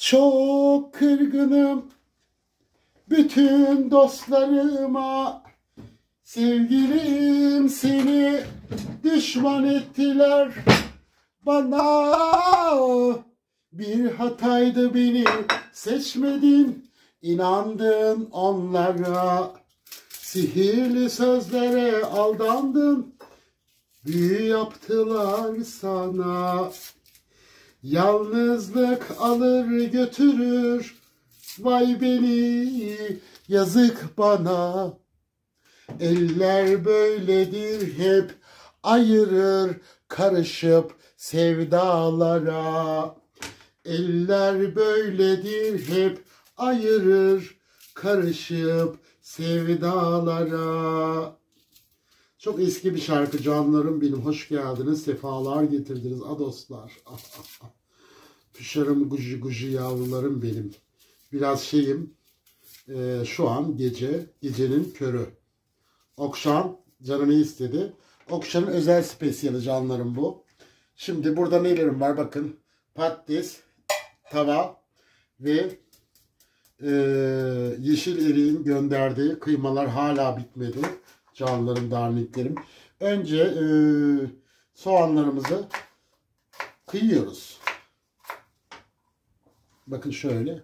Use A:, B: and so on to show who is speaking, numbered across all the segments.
A: Çok kırgınım bütün dostlarıma. Sevgilim seni düşman ettiler bana. Bir hataydı beni seçmedin, inandın onlara. Sihirli sözlere aldandın, büyü yaptılar sana. Yalnızlık alır götürür, vay beni, yazık bana. Eller böyledir hep, ayırır karışıp sevdalara. Eller böyledir hep, ayırır karışıp sevdalara. Çok eski bir şarkı canlarım benim. Hoş geldiniz, sefalar getirdiniz adoslar. Püşarım guji guji yavrularım benim. Biraz şeyim, şu an gecenin körü. Okşan canını istedi. Okşan'ın özel spesiyali canlarım bu. Şimdi burada nelerim var bakın. Patates, tava ve yeşil eriğin gönderdiği kıymalar hala bitmedi. Canlarım, darniklerim. Önce soğanlarımızı kıyıyoruz. Bakın şöyle.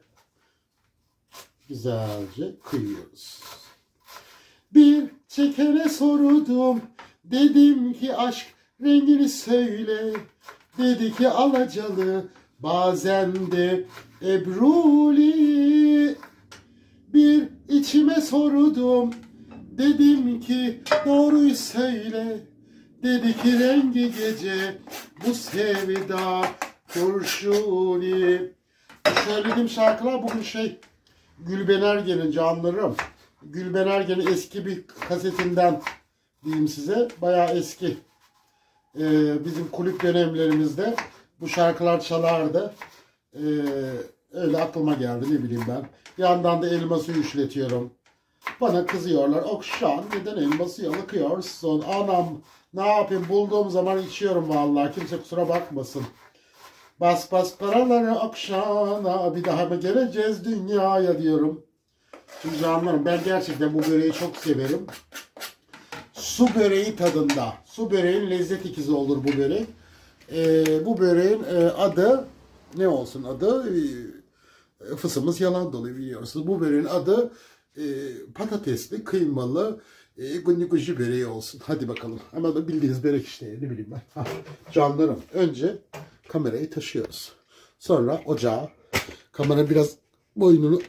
A: Güzelce kıyıyoruz. Bir çekene sordum. Dedim ki aşk rengini söyle. Dedi ki alacalı, bazen de ebruli. Bir içime sordum. Dedim ki doğruyu söyle. Dedi ki rengi gece, bu sevda kurşuni. Söylediğim şarkılar bugün Gülben Ergen'in canlarım. Gülben Ergen'in eski bir kasetinden diyeyim size. Bayağı eski. Bizim kulüp dönemlerimizde bu şarkılar çalardı. Öyle aklıma geldi, ne bileyim ben. Bir yandan da elma suyu işletiyorum. Bana kızıyorlar. Okşan neden elma suyu yakıyorsun? Anam ne yapayım, bulduğum zaman içiyorum vallahi. Kimse kusura bakmasın. Bas bas paraları Okşan'a, bir daha mı geleceğiz dünyaya diyorum. Şimdi canlarım, ben gerçekten bu böreği çok severim. Su böreği tadında. Su böreğin lezzet ikizi olur bu börek. Bu böreğin adı ne olsun adı? Fısımız yalan dolu biliyorsunuz. Bu böreğin adı patatesli, kıymalı, guji böreği olsun. Hadi bakalım. Ama da bildiğiniz börek işte, ne bileyim ben. Canlarım, önce kamerayı taşıyoruz. Sonra ocağa. Kamera biraz boynunu...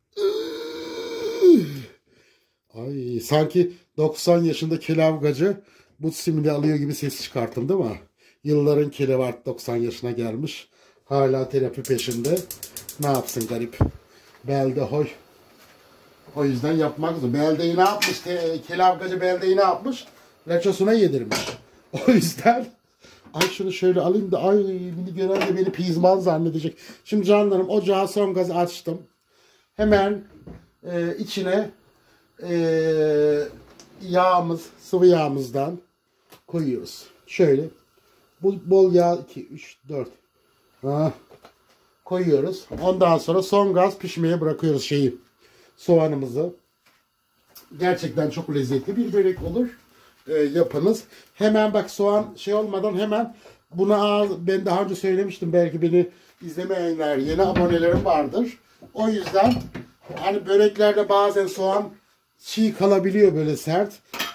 A: Ay, sanki 90 yaşında kelavgacı bu simli alıyor gibi ses çıkarttım değil mi? Yılların kelevi artık 90 yaşına gelmiş. Hala terapi peşinde. Ne yapsın garip? Belde hoy. O yüzden yapmak zor. Beldeyi ne yapmış? Kelavgacı beldeyi ne yapmış? Leçosuna yedirmiş. O yüzden ay şunu şöyle alayım da ay beni gören de beni pizman zannedecek. Şimdi canlarım, ocağa son gazı açtım. Hemen içine sıvı yağımızdan koyuyoruz. Şöyle bol yağ 2, 3, 4 koyuyoruz. Ondan sonra son gaz pişmeye bırakıyoruz soğanımızı. Gerçekten çok lezzetli bir börek olur. Yapınız. Hemen bak, soğan olmadan hemen buna, ben daha önce söylemiştim, belki beni izlemeyenler, yeni abonelerim vardır. O yüzden hani böreklerde bazen soğan çiğ kalabiliyor, böyle sert.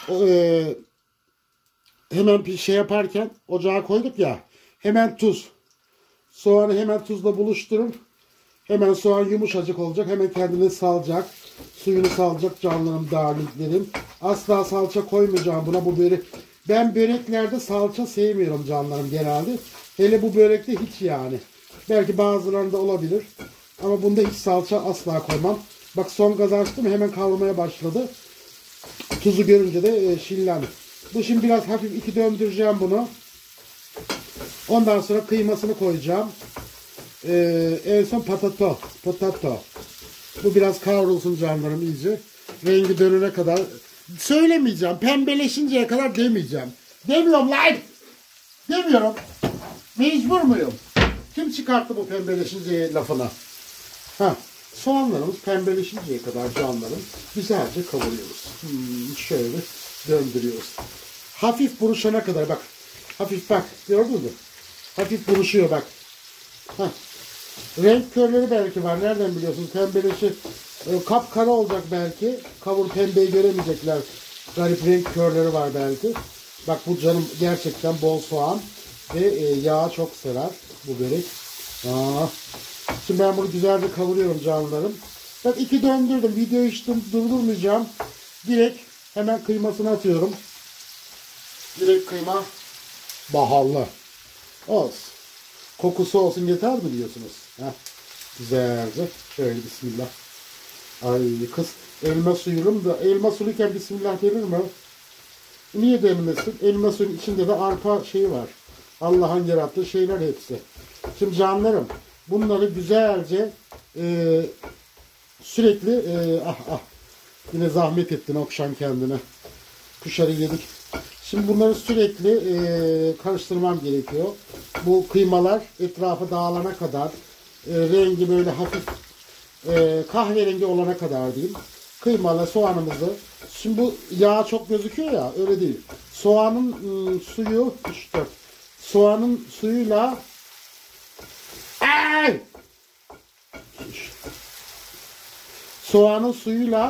A: Hemen bir yaparken ocağa koyduk ya, hemen tuz. Soğanı hemen tuzla buluşturun. Hemen soğan yumuşacık olacak. Hemen kendini salacak. Suyunu salacak canlarım, darliklerim. Asla salça koymayacağım buna, bu börek. Ben böreklerde salça sevmiyorum canlarım genelde. Hele bu börekte hiç yani. Belki bazılarında olabilir. Ama bunda hiç salça asla koymam. Bak, son gaz açtım, hemen kavrulmaya başladı. Tuzu görünce de şillendi. Bu şimdi biraz hafif iki döndüreceğim bunu. Ondan sonra kıymasını koyacağım. En son potato. Bu biraz kavrulsun canlarım iyice. Rengi dönene kadar. Söylemeyeceğim. Pembeleşinceye kadar demeyeceğim. Demiyorum lan. Demiyorum. Mecbur muyum? Kim çıkarttı bu pembeleşince lafını? Ha, soğanlarımız pembeleşinceye kadar canlarım güzelce kavuruyoruz. Şöyle döndürüyoruz. Hafif buruşana kadar bak. Hafif bak. Gördün mü? Hafif buruşuyor bak. Heh. Renk körleri belki var. Nereden biliyorsun? Pembeleşi kapkara olacak belki. Kavur pembeyi göremeyecekler. Garip renk körleri var belki. Bak bu canım gerçekten bol soğan ve yağ çok sever bu börek. Şimdi ben bunu güzelce kavuruyorum canlarım. Bak 2 döndürdüm. Videoyu hiç durdurmayacağım. Direkt hemen kıymasını atıyorum. Direkt kıyma baharlı. Olsun. Kokusu olsun yeter mi diyorsunuz? Heh. Güzelce. Şöyle bismillah. Ay kız elma suyum da elma suluyken bismillah denir mi? Niye denmesin? Elma suyun içinde de arpa şeyi var. Allah'ın yarattığı şeyler hepsi. Şimdi canlarım bunları güzelce sürekli yine zahmet ettin okşan kendine. Kuşarı yedik. Şimdi bunları sürekli karıştırmam gerekiyor. Bu kıymalar etrafı dağılana kadar rengi böyle hafif kahverengi olana kadar diyeyim. Kıymalı soğanımızı. Şimdi bu yağ çok gözüküyor ya öyle değil. Soğanın suyu işte soğanın suyuyla soğanın suyuyla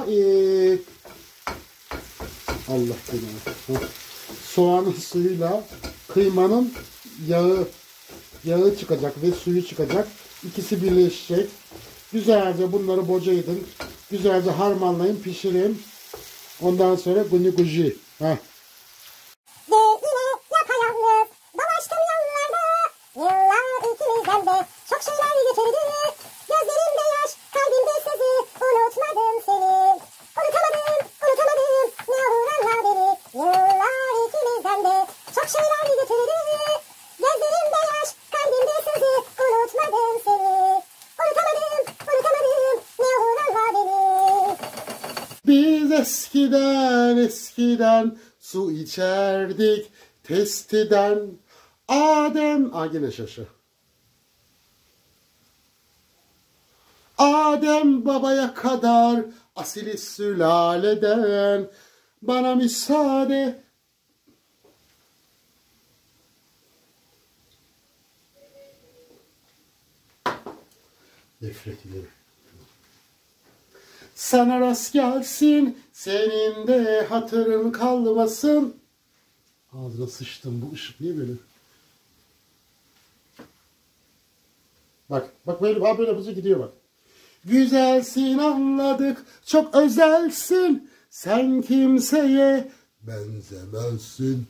A: Allah beni. Soğanın suyuyla kıymanın yağı çıkacak ve suyu çıkacak. İkisi birleşecek. Güzelce bunları boca edin. Güzelce harmanlayın, pişirin. Ondan sonra guni guji. Heh.
B: Ve yine yapayalnız dolaştım yollarda. Yıllar ikimizden de çok şeyler getirdi. Gözlerimde yaş, kalbimde sızı. Unutmadım seni. Unutamadım, unutamadım. Ne olur anla beni. Yıllar ikimizden de çok şeyler getirdi. Gözlerimde yaş, kalbimde sızı. Unutmadım seni. Unutamadım, unutamadım. Ne olur anla beni.
A: Biz eskiden su içerdik testiden. Adem, gene şaşı. Adem babaya kadar asili sülaleden bana müsaade. Nefret ediyorum. Sana rast gelsin, senin de hatırın kalmasın. Ağzına sıçtım, bu ışık niye böyle? Bak böyle hızlı gidiyor bak. Güzelsin anladık, çok özelsin. Sen kimseye benzemezsin.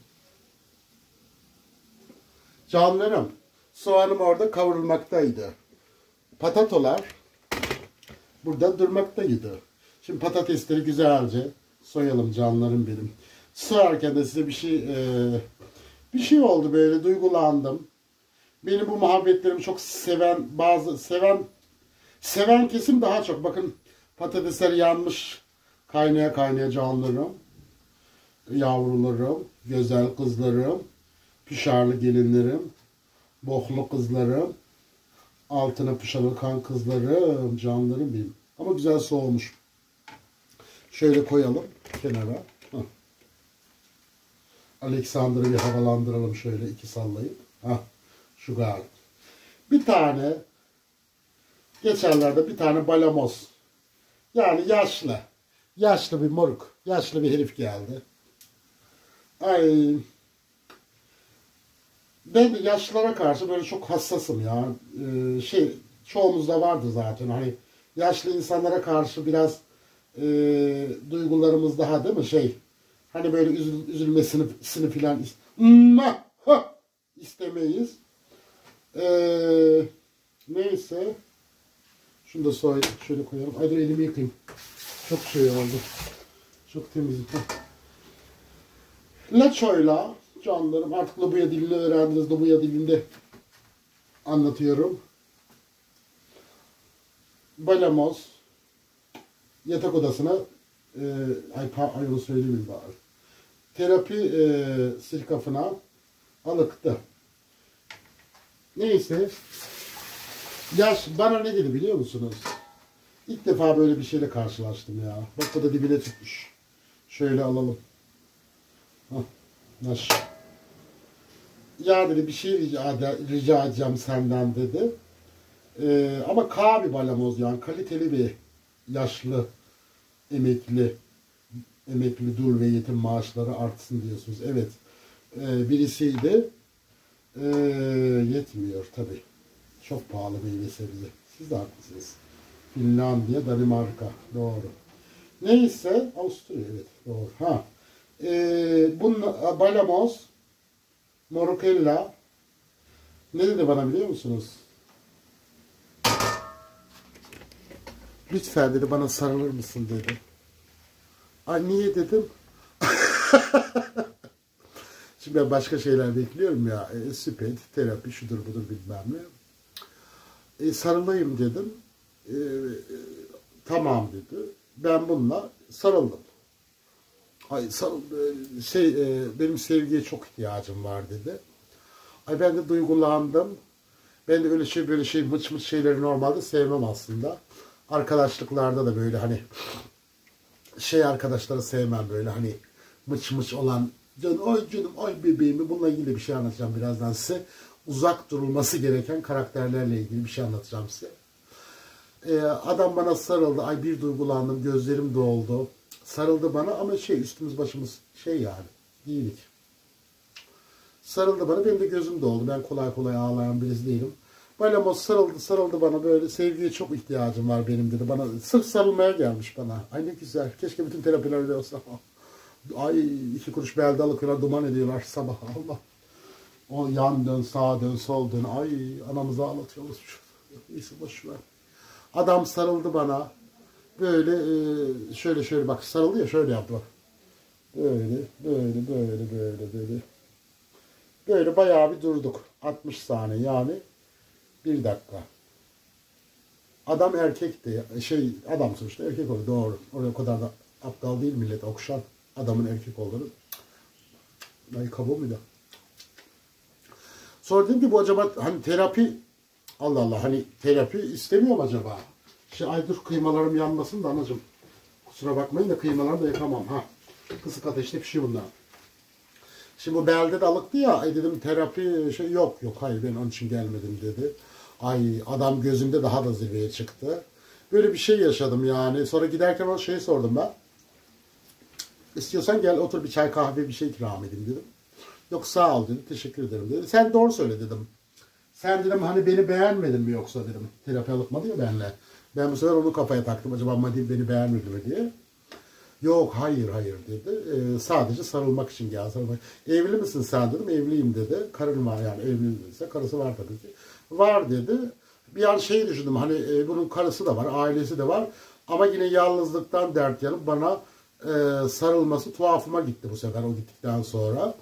A: Canlarım, soğanım orada kavrulmaktaydı. Patatolar burada durmaktaydı. Şimdi patatesleri güzelce soyalım canlarım benim. Soyarken de size bir şey oldu böyle duygulandım. Benim bu muhabbetlerimi çok seven kesim daha çok. Bakın patatesler yanmış kaynaya kaynaya canlarım. Yavrularım, güzel kızlarım, pişarlı gelinlerim, boklu kızlarım, altına pışarıkan kızlarım, canlarım benim. Ama güzel soğumuş. Şöyle koyalım kenara. Alexander'ı bir havalandıralım şöyle 2 sallayıp. Şu galiba. Bir tane geçenlerde bir tane balamoz. Yani yaşlı bir moruk. Yaşlı bir herif geldi. Ay. Ben yaşlılara karşı böyle çok hassasım ya. Çoğumuzda vardı zaten. Hani yaşlı insanlara karşı biraz duygularımız daha değil mi? Hani böyle üzülmesini filan istemeyiz. Neyse. Şunu da şöyle koyalım. Ay dur elimi yıkayayım. Çok şey oldu. Çok temizlik. Laçoyla canlarım artık Lobuya dilini öğrendiniz. Lobuya dilinde anlatıyorum. Balamoz yatak odasına onu söyleyeyim bari. Terapi sirkafına alıktı. Neyse. Bana ne dedi biliyor musunuz? İlk defa böyle bir şeyle karşılaştım ya. Bak bu da dibine tutmuş. Şöyle alalım. Hah, nasıl? Ya dedi bir şey rica edeceğim senden dedi. Ama K bir balamoz yani kaliteli bir yaşlı emekli dul ve yetim maaşları artsın diyorsunuz. Evet. Birisiydi. Yetmiyor tabi. Çok pahalı meyve sebze. Siz de haklısınız. Finlandiya, Danimarka. Doğru. Neyse Avusturya evet doğru. Ha. Bunun balamoz Morukella ne dedi bana biliyor musunuz? Lütfen dedi bana sarılır mısın dedi. Ay niye dedim? Şimdi ben başka şeyler bekliyorum ya. Sped, terapi, şudur budur bilmem ne. Sarılayım dedim. Tamam dedi. Ben bununla sarıldım. Ay benim sevgiye çok ihtiyacım var dedi. Ay ben de duygulandım. Ben de öyle şey böyle şey mıç mıç şeyleri normalde sevmem aslında. Arkadaşlıklarda da böyle hani arkadaşları sevmem böyle hani mıç mıç olan canım ay bebeğimi bununla ilgili bir şey anlatacağım birazdan size. Uzak durulması gereken karakterlerle ilgili bir şey anlatacağım size. Adam bana sarıldı. Ay bir duygulandım. Gözlerim doldu. Sarıldı bana ama üstümüz başımız yani giyinik. Sarıldı bana. Benim de gözüm doldu. Ben kolay kolay ağlayan birisi değilim. Balamoz sarıldı bana böyle. Sevgiye çok ihtiyacım var benim dedi. Bana sırf sarılmaya gelmiş bana. Ay ne güzel. Keşke bütün terapiler öyle olsa. Ay 2 kuruş belde alıkıyorlar. Duman ediyorlar sabah. Allah. O yan dön, sağa dön, sol dön. Ay anamızı ağlatıyoruz. Neyse boşver. Adam sarıldı bana. Böyle şöyle bak sarıldı ya şöyle yaptı bak. Böyle. Böyle bayağı bir durduk. 60 saniye yani 1 dakika. Adam erkekti. Adam sonuçta erkek oluyor. Doğru. Oraya o kadar da aptal değil millet. Okşar adamın erkek olduğunu. Ay kabuğu muydu? Sonra dedim ki bu acaba hani terapi Allah Allah hani terapi istemiyor mu acaba? Ay dur kıymalarım yanmasın da anacığım. Kusura bakmayın da kıymaları da yakamam. Kısık ateşte pişiyor bunlar. Şimdi bu belde de alıktı ya. Dedim terapi yok hayır ben onun için gelmedim dedi. Ay adam gözümde daha da zirveye çıktı. Böyle bir şey yaşadım yani. Sonra giderken o sordum ben. İstiyorsan gel otur bir çay kahve bir şey ikram edeyim dedim. Yok sağ ol dedi. Teşekkür ederim dedi. Sen doğru söyle dedim. Sen dedim hani beni beğenmedin mi yoksa dedim. Terapi alıkmadı ya benimle. Ben bu sefer onu kafaya taktım. Acaba Madil beni beğenmedi mi diye. Yok hayır dedi. Sadece sarılmak için geldi. Evli misin sen dedim. Evliyim dedi. Karın var yani evliyse karısı var tabii ki. Var dedi. Bir an düşündüm hani bunun karısı da var ailesi de var. Ama yine yalnızlıktan dert yanıp bana sarılması tuhafıma gitti bu sefer o gittikten sonra.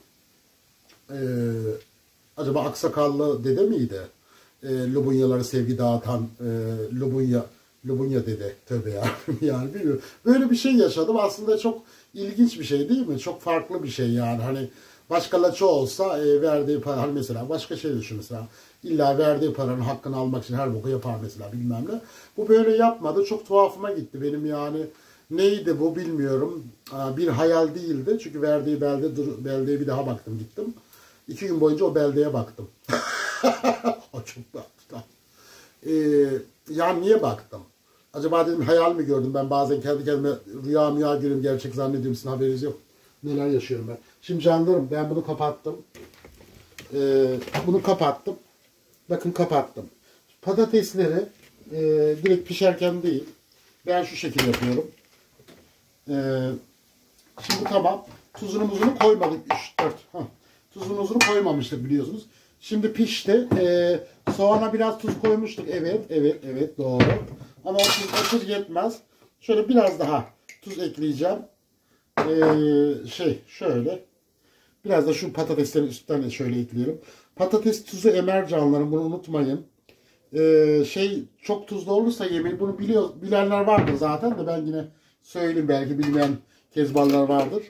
A: Acaba aksakallı dede miydi? Lubunyaları sevgi dağıtan Lubunya dede. Tövbe ya. Yani bilmiyorum. Böyle bir şey yaşadım. Aslında çok ilginç bir şey değil mi? Çok farklı bir şey yani. Hani başka laço olsa verdiği para hani mesela başka şey düşün mesela. İlla verdiği paranın hakkını almak için her boku yapar mesela bilmem ne. Bu böyle yapmadı. Çok tuhafıma gitti benim yani. Neydi bu bilmiyorum. Bir hayal değildi. Çünkü verdiği beldeye bir daha baktım gittim. 2 gün boyunca o beldeye baktım. O çok baktım. Yani niye baktım? Acaba dedim hayal mi gördüm? Ben bazen kendi kendime rüya görüyorum. Gerçek zannediyorum. Sizin haberiniz yok. Neler yaşıyorum ben. Şimdi canlarım ben bunu kapattım. Bunu kapattım. Bakın kapattım. Patatesleri direkt pişerken değil. Ben şu şekilde yapıyorum. Şimdi tamam. Tuzunu muzunu koymadık. 3-4. Tuzunu koymamıştık biliyorsunuz. Şimdi pişti. Soğana biraz tuz koymuştuk. Evet doğru. Ama o tuz yetmez. Şöyle biraz daha tuz ekleyeceğim. Şöyle. Biraz da şu patateslerin üstten şöyle ekleyelim. Patates tuzu emer canlarım. Bunu unutmayın. Çok tuzlu olursa yemeği bunu bilenler vardır zaten de ben yine söyleyeyim belki bilmeyen kezbanlar vardır.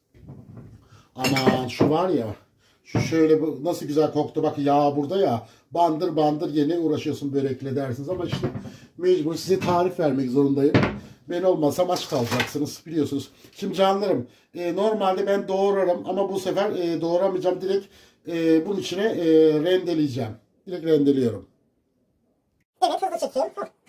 A: Ama şu var ya şu şöyle nasıl güzel koktu bak yağ burada ya bandır bandır yine uğraşıyorsun börekle dersiniz ama işte mecbur size tarif vermek zorundayım. Ben olmasam aç kalacaksınız biliyorsunuz. Şimdi canlarım normalde ben doğrarım ama bu sefer doğramayacağım. Direkt bunun içine rendeleyeceğim. Direkt rendeliyorum.
B: Evet, hızlı çekiyorum.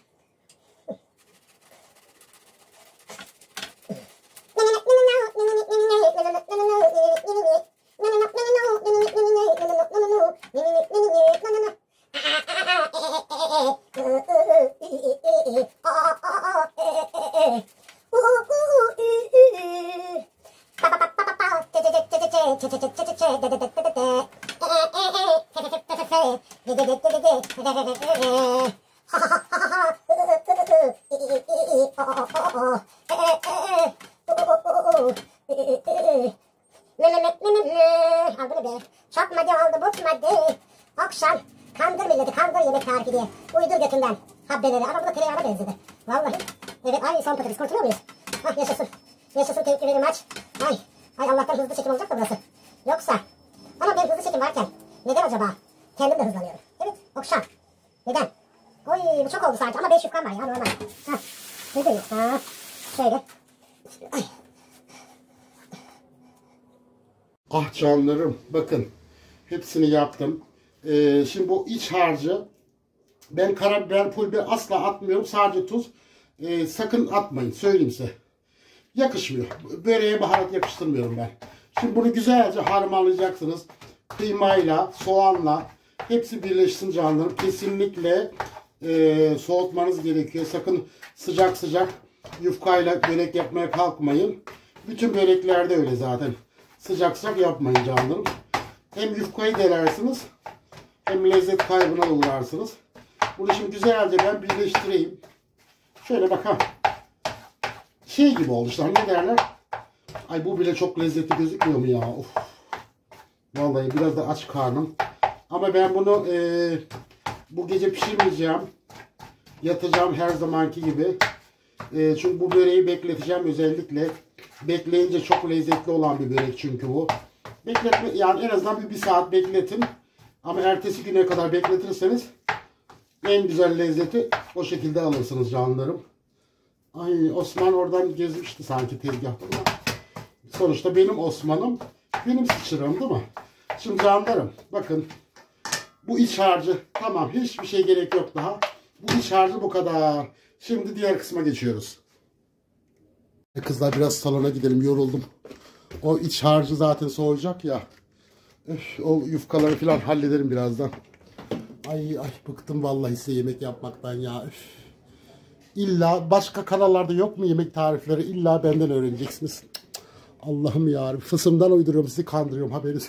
B: Al bunu be. Çok madde oldu bu madde. Akşam kandır milleti, kandır yemek tarifi diye. Uydur götünden habbeleri. Ama bu da tereyağına benzedi. Vallahi. Evet, ay son patates kurtuluyor muyuz? Ah yaşasın. Yaşasın, thank you very much. Ay, ay Allah'tan hızlı çekim olacak da burası. Yoksa. Ama ben hızlı çekim varken neden acaba? Kendim de hızlanıyorum. Evet, akşam. Neden? Oy bu çok oldu sadece ama 5 yufkan var ya normal. Hah. Ne diyor? Ha. Şöyle. Ay.
A: Ah canlarım bakın hepsini yaptım. Şimdi bu iç harcı ben karabiber pul biber asla atmıyorum, sadece tuz. Sakın atmayın söyleyeyim size. Yakışmıyor. Böreğe baharat yakıştırmıyorum ben. Şimdi bunu güzelce harmanlayacaksınız. Kıymayla, soğanla hepsi birleşsin canlarım. Kesinlikle soğutmanız gerekiyor. Sakın sıcak sıcak yufkayla börek yapmaya kalkmayın. Bütün böreklerde öyle zaten. Sıcak sıcak yapmayın canlarım. Hem yufkayı delersiniz hem lezzet kaybına uğrarsınız. Bunu şimdi güzelce ben birleştireyim. Şöyle bakalım. Şey gibi oldu işte, hani ne derler? Ay bu bile çok lezzetli gözükmüyor mu ya? Of. Vallahi biraz da aç karnım. Ama ben bunu bu gece pişirmeyeceğim. Yatacağım her zamanki gibi. Çünkü bu böreği bekleteceğim özellikle. Bekleyince çok lezzetli olan bir börek çünkü bu. Bekletme, yani en azından bir saat bekletin. Ama ertesi güne kadar bekletirseniz en güzel lezzeti o şekilde alırsınız canlarım. Ay Osman oradan gezmişti sanki tezgahta. Sonuçta benim Osman'ım, benim sıçrım değil mi? Şimdi canlarım bakın. Bu iç harcı tamam, hiçbir şey gerek yok daha. Bu iç harcı bu kadar. Şimdi diğer kısma geçiyoruz. Kızlar biraz salona gidelim, yoruldum. O iç harcı zaten soğuyacak ya. Öf, o yufkaları falan hallederim birazdan. Ay ay bıktım vallahi size yemek yapmaktan ya. Öf. İlla başka kanallarda yok mu yemek tarifleri? İlla benden öğreneceksiniz. Allah'ım ya, fısımdan uyduruyorum, sizi kandırıyorum, haberiniz.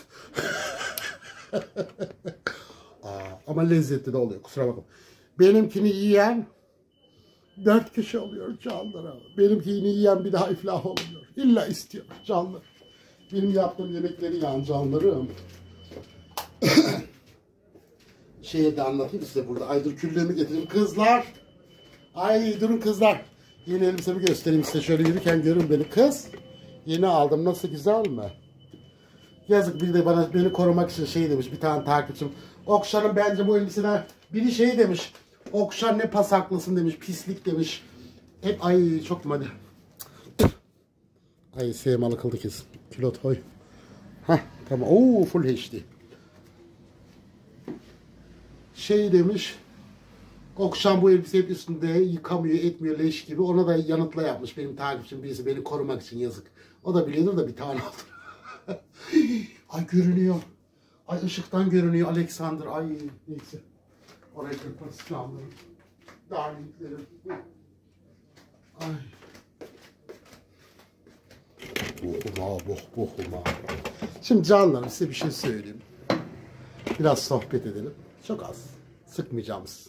A: Ama lezzetli de oluyor, kusura bakma. Benimkini yiyen 4 kişi oluyor canlara. Benimkini yiyen bir daha iflah olmuyor. İlla istiyor canlı. Benim yaptığım yemekleri yiyen canlarım. Şeye de anlatayım size burada. Ay dur küllüğümü getireyim kızlar. Ay durun kızlar. Yeni elbisemi göstereyim size. Şöyle yürürken görün beni. Kız. Yeni aldım. Nasıl, güzel mi? Yazık, bir de beni korumak için şey demiş bir tane takipçim. Okşan'ın bence bu elbiseden biri şey demiş. Okşan ne pasaklısın demiş. Pislik demiş. Hep ay çok mu hadi. Ay sevmalı kıldı kesin. Külot koy. Hah tamam. Oo full HD. Şey demiş. Okşan bu elbise hep üstünde yıkamıyor etmiyor leş gibi. Ona da yanıtla yapmış benim takipçim birisi, beni korumak için, yazık. O da biliyordur da bir tane aldı. Ay görünüyor. Ay ışıktan görünüyor Alexander. Ay neyse. Oraya kırparız canlarım. Darliklerim. Ay. Bohuma. Şimdi canlarım size bir şey söyleyeyim. Biraz sohbet edelim. Çok az. Sıkmayacağım sizi.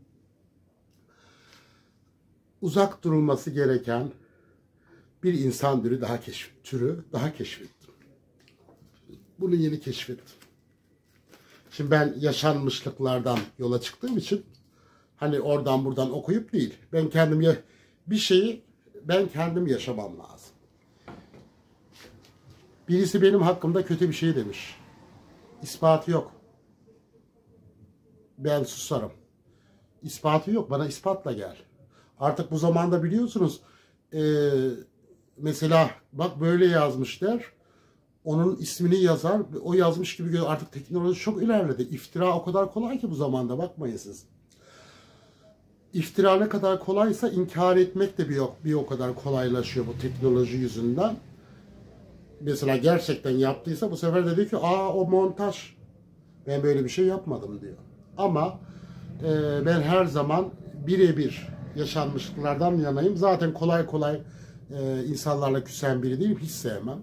A: Uzak durulması gereken bir insan türü daha keşfettim. Bunu yeni keşfettim. Şimdi ben yaşanmışlıklardan yola çıktığım için hani oradan buradan okuyup değil. Ben kendim bir şeyi ben kendim yaşamam lazım. Birisi benim hakkımda kötü bir şey demiş. İspatı yok. ben susarım. İspatı yok. Bana ispatla gel. Artık bu zamanda biliyorsunuz mesela bak böyle yazmış der. Onun ismini yazar. O yazmış gibi görüyor. Artık teknoloji çok ilerledi. İftira o kadar kolay ki bu zamanda. Bakmayın siz. İftira ne kadar kolaysa inkar etmek de bir o kadar kolaylaşıyor bu teknoloji yüzünden. Mesela gerçekten yaptıysa bu sefer de diyor ki o montaj. Ben böyle bir şey yapmadım diyor. Ama ben her zaman birebir yaşanmışlıklardan yanayım. Zaten kolay kolay insanlarla küsen biri değilim. Hiç sevmem.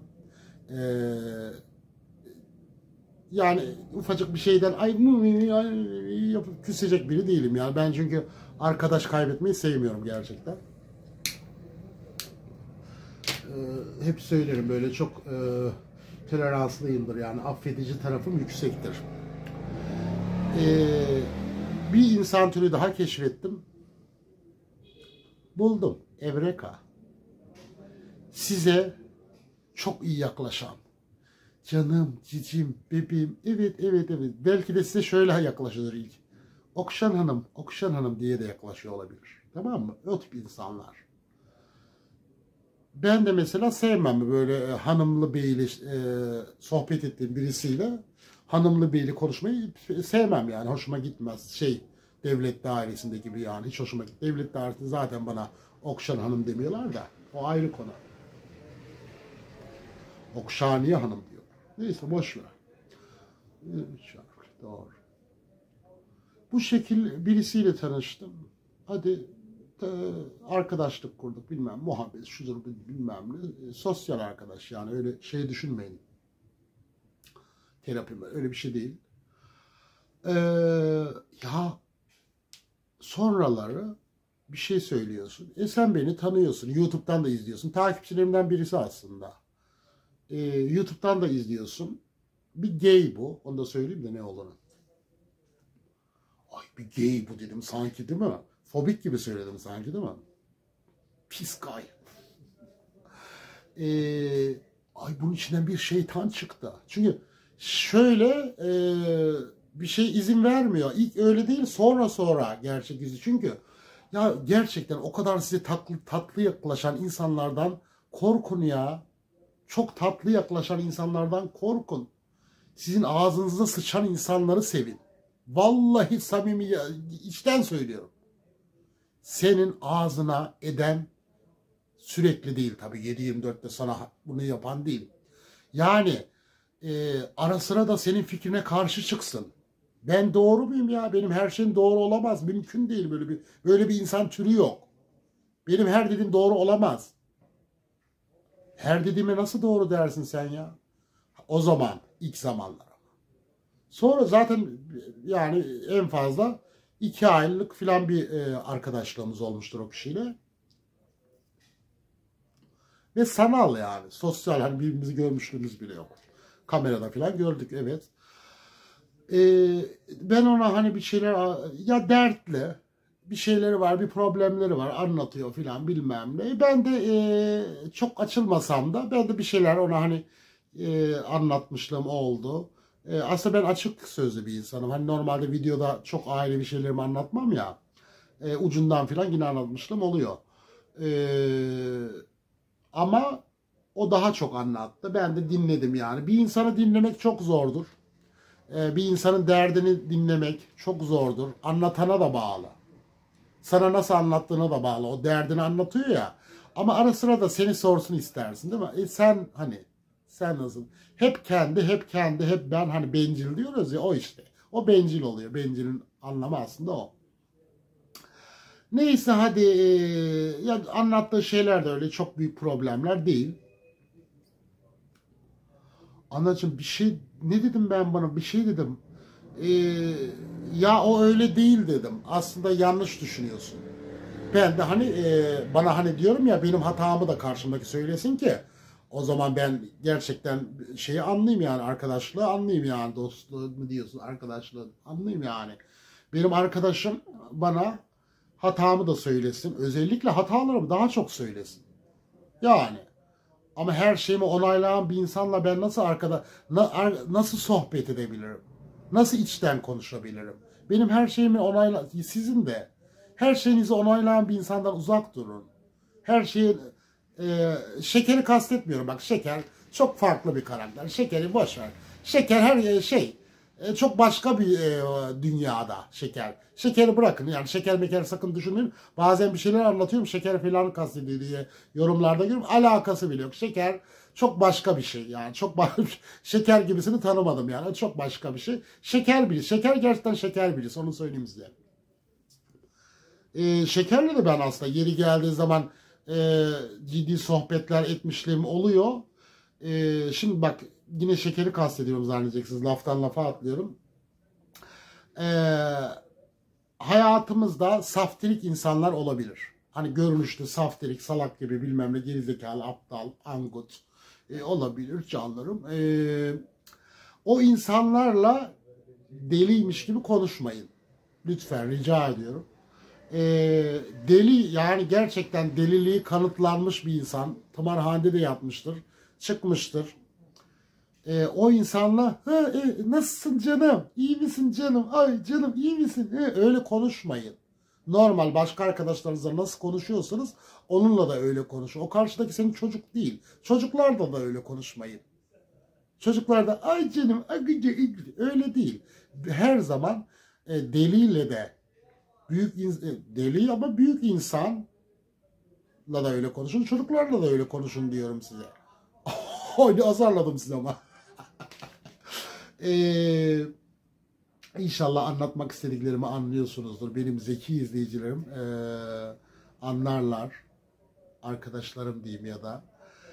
A: Yani ufacık bir şeyden yapıp küsecek biri değilim yani. Ben çünkü arkadaş kaybetmeyi sevmiyorum gerçekten. Hep söylerim böyle çok toleranslıyımdır yani affedici tarafım yüksektir. Bir insan türü daha keşfettim. Buldum. Evreka. Size çok iyi yaklaşan. Canım, cicim, bebeğim. Evet. Belki de size şöyle yaklaşılır ilk. Okşan Hanım, Okşan Hanım diye de yaklaşıyor olabilir. Tamam mı? O tip insanlar. Ben de mesela sevmem böyle hanımlı beyli sohbet ettiğim birisiyle hanımlı beyli konuşmayı sevmem yani. Hoşuma gitmez. Devlet dairesinde gibi yani. Hiç hoşuma gitmez. Devlet dairesinde zaten bana Okşan Hanım demiyorlar da. O ayrı konu. Okşaniye Hanım diyor. Neyse boş ver. Doğru. Bu şekil birisiyle tanıştım. Hadi arkadaşlık kurduk bilmem muhabbet şudur bilmem ne. Sosyal arkadaş yani öyle şey düşünmeyin. Terapi öyle bir şey değil. Ya sonraları bir şey söylüyorsun. Sen beni tanıyorsun. YouTube'dan da izliyorsun. Takipçilerimden birisi aslında. YouTube'dan da izliyorsun. Bir gay bu. Onu da söyleyeyim de ne olduğunu. Ay bir gay bu dedim sanki değil mi? Fobik gibi söyledim sanki değil mi? Pis gay. Ay bunun içinden bir şeytan çıktı. Çünkü şöyle bir şey izin vermiyor. İlk öyle değil sonra gerçek yüzü. Çünkü ya gerçekten o kadar size tatlı yaklaşan insanlardan korkun ya. Çok tatlı yaklaşan insanlardan korkun. Sizin ağzınıza sıçan insanları sevin. Vallahi samimi içten söylüyorum. Senin ağzına eden sürekli değil tabii 7-24'te sana bunu yapan değil. Yani ara sıra da senin fikrine karşı çıksın. Ben doğru muyum ya? Benim her şeyim doğru olamaz. Mümkün değil böyle bir insan türü yok. Benim her dediğim doğru olamaz. Her dediğime nasıl doğru dersin sen ya? O zaman ilk zamanlar. Sonra zaten yani en fazla 2 aylık filan bir arkadaşlığımız olmuştur o kişiyle. Ve sanal yani. Sosyal hani birbirimizi görmüşlüğümüz bile yok. Kamerada filan gördük evet. Ben ona hani bir şeyler ya dertli bir şeyleri var, bir problemleri var anlatıyor filan bilmem ne. Ben de çok açılmasam da ben de bir şeyler ona hani anlatmışlığım oldu. Aslında ben açık sözlü bir insanım. Hani normalde videoda çok ailevi şeylerimi anlatmam ya. Ucundan filan yine anlatmışlığım oluyor. Ama o daha çok anlattı. Ben de dinledim yani. Bir insanı dinlemek çok zordur. Bir insanın derdini dinlemek çok zordur. Anlatana da bağlı. Sana nasıl anlattığına da bağlı. O derdini anlatıyor ya. Ama ara sıra da seni sorsun istersin değil mi? Sen hani sen nasıl? Hep ben hani bencil diyoruz ya o işte. O bencil oluyor. Bencilin anlamı aslında o. Neyse hadi ya anlattığı şeyler de öyle çok büyük problemler değil. Anacığım bir şey ne dedim ben bana bir şey dedim. Ya o öyle değil dedim. Aslında yanlış düşünüyorsun. Ben de hani bana hani diyorum ya benim hatamı da karşımdaki söylesin ki o zaman ben gerçekten şeyi anlayayım yani arkadaşlığı anlayayım yani dostluğu mu diyorsun arkadaşlığı anlayayım yani. Benim arkadaşım bana hatamı da söylesin. Özellikle hatalarımı daha çok söylesin. Yani ama her şeyimi onaylayan bir insanla ben nasıl nasıl sohbet edebilirim? Nasıl içten konuşabilirim? Benim her şeyimi onaylayan, sizin de her şeyinizi onaylayan bir insandan uzak durun. Her şeyi, şekeri kastetmiyorum. Bak, şeker çok farklı bir karakter. Şekeri boş ver. Şeker her şey. Çok başka bir dünyada şeker. Şekeri bırakın. Yani şeker meker sakın düşünmeyin. Bazen bir şeyler anlatıyorum. Şeker falan kastediyor diye yorumlarda görüyorum. Alakası bile yok. Şeker çok başka bir şey. Yani çok şeker gibisini tanımadım yani. Çok başka bir şey. Şeker birisi. Şeker gerçekten şeker birisi. Onu söyleyeyim size. Şekerle de ben aslında yeri geldiği zaman ciddi sohbetler etmişliğim oluyor. Şimdi bak, yine şekeri kastediyorum zannedeceksiniz. Laftan lafa atlıyorum. Hayatımızda saftirik insanlar olabilir. Hani görünüşte saftirik, salak gibi bilmem ne, gerizekalı, aptal, angut olabilir canlarım. O insanlarla deliymiş gibi konuşmayın. Lütfen rica ediyorum. Deli, yani gerçekten deliliği kanıtlanmış bir insan. Tımarhanede de yatmıştır. Çıkmıştır. O insanla nasılsın canım? İyi misin canım? Ay canım, iyi misin? Öyle konuşmayın. Normal başka arkadaşlarınızla nasıl konuşuyorsanız onunla da öyle konuşun. O karşıdaki senin çocuk değil. Çocuklarla da öyle konuşmayın. Çocuklar da ay canım öyle değil. Her zaman deliyle de deli ama büyük insanla da öyle konuşun. Çocuklarla da öyle konuşun diyorum size. Öyle azarladım size ama. İnşallah anlatmak istediklerimi anlıyorsunuzdur. Benim zeki izleyicilerim anlarlar. Arkadaşlarım diyeyim ya da.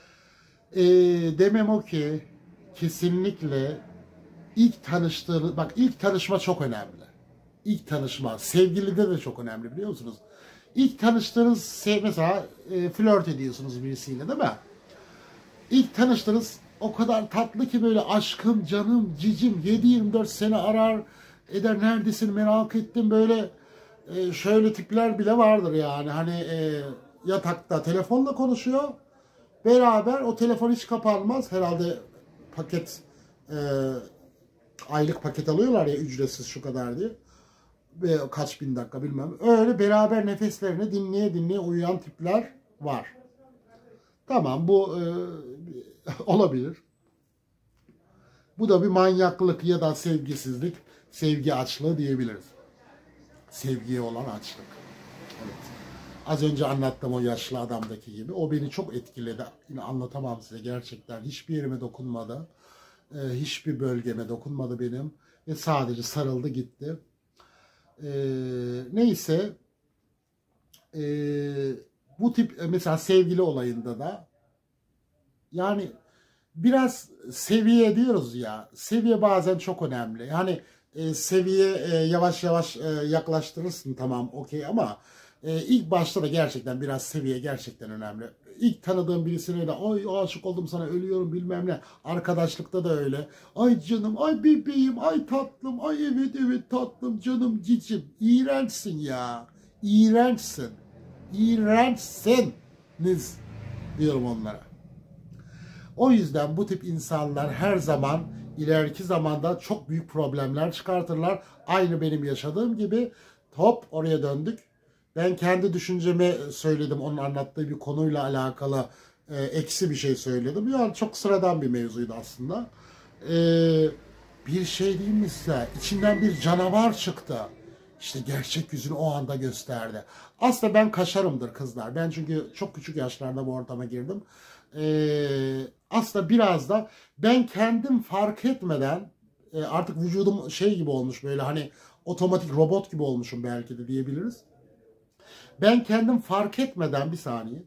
A: Demem o ki kesinlikle ilk tanıştığınız, bak, ilk tanışma çok önemli. İlk tanışma sevgilide de çok önemli, biliyor musunuz? İlk tanıştığınız mesela flört ediyorsunuz birisiyle, değil mi? İlk tanıştınız, o kadar tatlı ki böyle aşkım, canım, cicim 7-24 seni arar eder, neredesin merak ettim, böyle şöyle tipler bile vardır yani. Hani yatakta telefonla konuşuyor. Beraber o telefon hiç kapanmaz. Herhalde paket aylık paket alıyorlar ya, ücretsiz şu kadar diye. Ve kaç bin dakika bilmem. Öyle beraber nefeslerini dinleye dinleye uyuyan tipler var. Tamam, bu olabilir. Bu da bir manyaklık ya da sevgisizlik, sevgi açlığı diyebiliriz. Sevgiye olan açlık. Evet. Az önce anlattığım o yaşlı adamdaki gibi. O beni çok etkiledi. Yine anlatamam size gerçekten. Hiçbir yerime dokunmadı. Hiçbir bölgeme dokunmadı benim. Ve sadece sarıldı gitti. Neyse. Bu tip mesela sevgili olayında da yani biraz seviye diyoruz ya. Seviye bazen çok önemli. Yani seviye yavaş yavaş yaklaştırırsın, tamam, okey, ama ilk başta da gerçekten biraz seviye gerçekten önemli. İlk tanıdığım birisine de ay aşık oldum sana, ölüyorum bilmem ne. Arkadaşlıkta da öyle. Ay canım, ay bebeğim, ay tatlım, ay evet evet tatlım, canım, cicim. İğrençsin ya. İğrençsin. İğrençsiniz diyorum onlara. O yüzden bu tip insanlar her zaman ileriki zamanda çok büyük problemler çıkartırlar. Aynı benim yaşadığım gibi. Hop, oraya döndük. Ben kendi düşüncemi söyledim. Onun anlattığı bir konuyla alakalı eksi bir şey söyledim. Yani çok sıradan bir mevzuydu aslında. Bir şey değil mi size? İçinden bir canavar çıktı. İşte gerçek yüzünü o anda gösterdi. Aslında ben kaşarımdır kızlar. Ben çünkü çok küçük yaşlarda bu ortama girdim. Aslında biraz da ben kendim fark etmeden artık vücudum şey gibi olmuş, böyle hani otomatik robot gibi olmuşum belki de diyebiliriz. Ben kendim fark etmeden, bir saniye.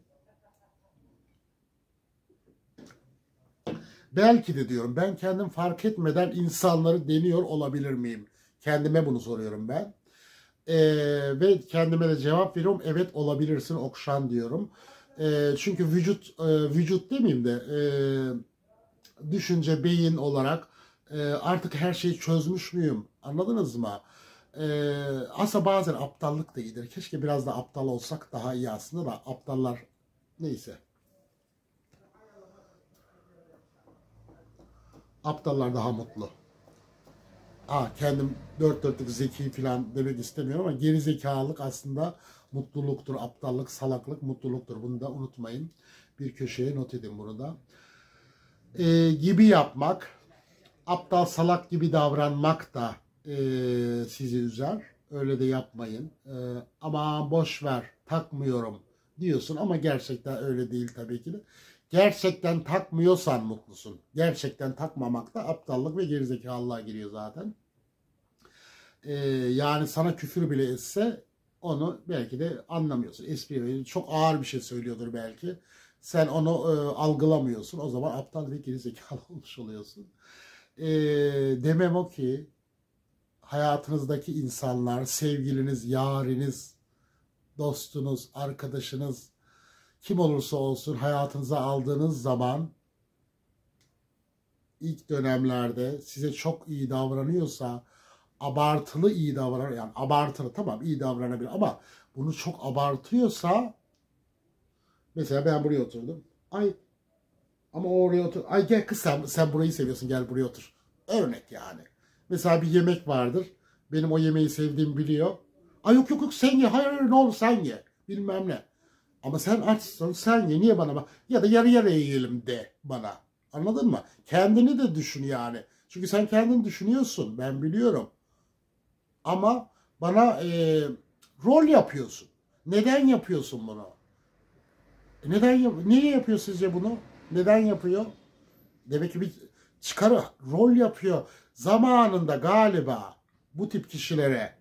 A: Belki de diyorum, ben kendim fark etmeden insanları deniyor olabilir miyim? Kendime bunu soruyorum ben. Ve kendime de cevap veriyorum. Evet, olabilirsin Okşan diyorum. Çünkü vücut demeyeyim de düşünce, beyin olarak artık her şeyi çözmüş müyüm? Anladınız mı? Aslında bazen aptallık da iyidir. Keşke biraz da aptal olsak daha iyi aslında, da aptallar neyse. Aptallar daha mutlu. Kendim dört dörtlük zeki falan demek istemiyorum ama geri zekalılık aslında mutluluktur. Aptallık, salaklık mutluluktur. Bunu da unutmayın. Bir köşeye not edin bunu da. Gibi yapmak, aptal salak gibi davranmak da sizi üzer. Öyle de yapmayın. Ama boş ver, takmıyorum diyorsun ama gerçekten öyle değil tabii ki de. Gerçekten takmıyorsan mutlusun. Gerçekten takmamak da aptallık ve gerizekalılığa giriyor zaten. Yani sana küfür bile etse onu belki de anlamıyorsun. Espri çok ağır bir şey söylüyordur belki. Sen onu algılamıyorsun. O zaman aptal ve gerizekalı olmuş oluyorsun. Demem o ki hayatınızdaki insanlar, sevgiliniz, yariniz, dostunuz, arkadaşınız, kim olursa olsun hayatınıza aldığınız zaman ilk dönemlerde size çok iyi davranıyorsa, abartılı iyi davranır, yani abartılı tamam iyi davranabilir ama bunu çok abartıyorsa, mesela ben buraya oturdum. Ay ama oraya otur. Ay gel kız sen burayı seviyorsun gel buraya otur. Örnek yani. Mesela bir yemek vardır. Benim o yemeği sevdiğimi biliyor. Ay yok sen ye. Hayır ne olur sen ye. Bilmem ne. Ama sen açsın sen ye. Niye bana bak? Ya da yarı yarıya yiyelim de bana. Anladın mı? Kendini de düşün yani. Çünkü sen kendini düşünüyorsun. Ben biliyorum. Ama bana rol yapıyorsun. Neden yapıyorsun bunu? Niye yapıyor sizce bunu? Neden yapıyor? Demek ki bir çıkarı rol yapıyor. Zamanında galiba bu tip kişilere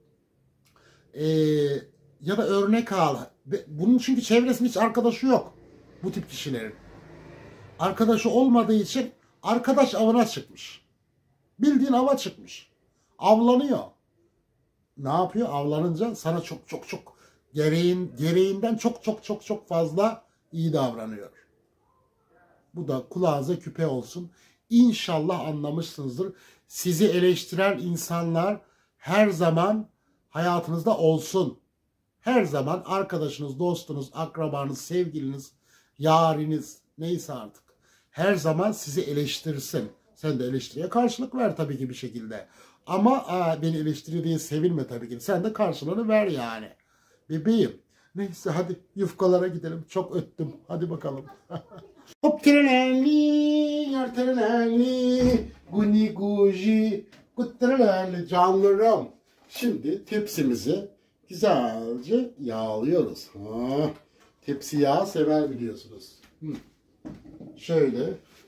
A: ya da örnek al. Bunun çünkü çevresinde hiç arkadaşı yok. Bu tip kişilerin. Arkadaşı olmadığı için arkadaş avına çıkmış. Bildiğin ava çıkmış. Avlanıyor. Ne yapıyor? Avlanınca sana çok gereğinden çok fazla iyi davranıyor. Bu da kulağınıza küpe olsun. İnşallah anlamışsınızdır. Sizi eleştiren insanlar her zaman hayatınızda olsun. Her zaman arkadaşınız, dostunuz, akrabanız, sevgiliniz, yariniz neyse artık. Her zaman sizi eleştirsin. Sen de eleştiriye karşılık ver tabii ki bir şekilde. Ama beni eleştiriyor diye sevinme tabii ki. Sen de karşılığını ver yani. Bebeğim. Neyse hadi yufkalara gidelim. Çok öttüm. Hadi bakalım. Hop trenerli, yar trenerli, guni guji, kutrelerli canlarım. Şimdi tepsimizi güzelce yağlıyoruz. Tepsi yağ sever biliyorsunuz. Şöyle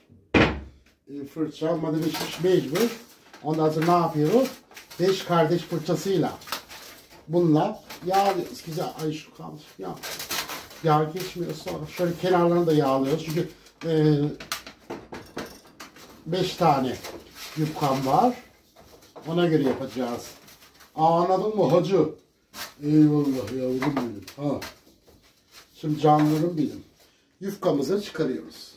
A: fırça mademişmiş mecbur. Ondan sonra ne yapıyoruz? 5 kardeş fırçasıyla bununla yağlıyoruz. Güzel. Ay şu kalmış. Yağ geçmiyor sonra. Şöyle kenarlarını da yağlıyoruz. Çünkü 5 tane yufkam var. Ona göre yapacağız. Anladın mı hacı? Eyvallah yavrum benim. Şimdi canlarım benim. Yufkamızı çıkarıyoruz.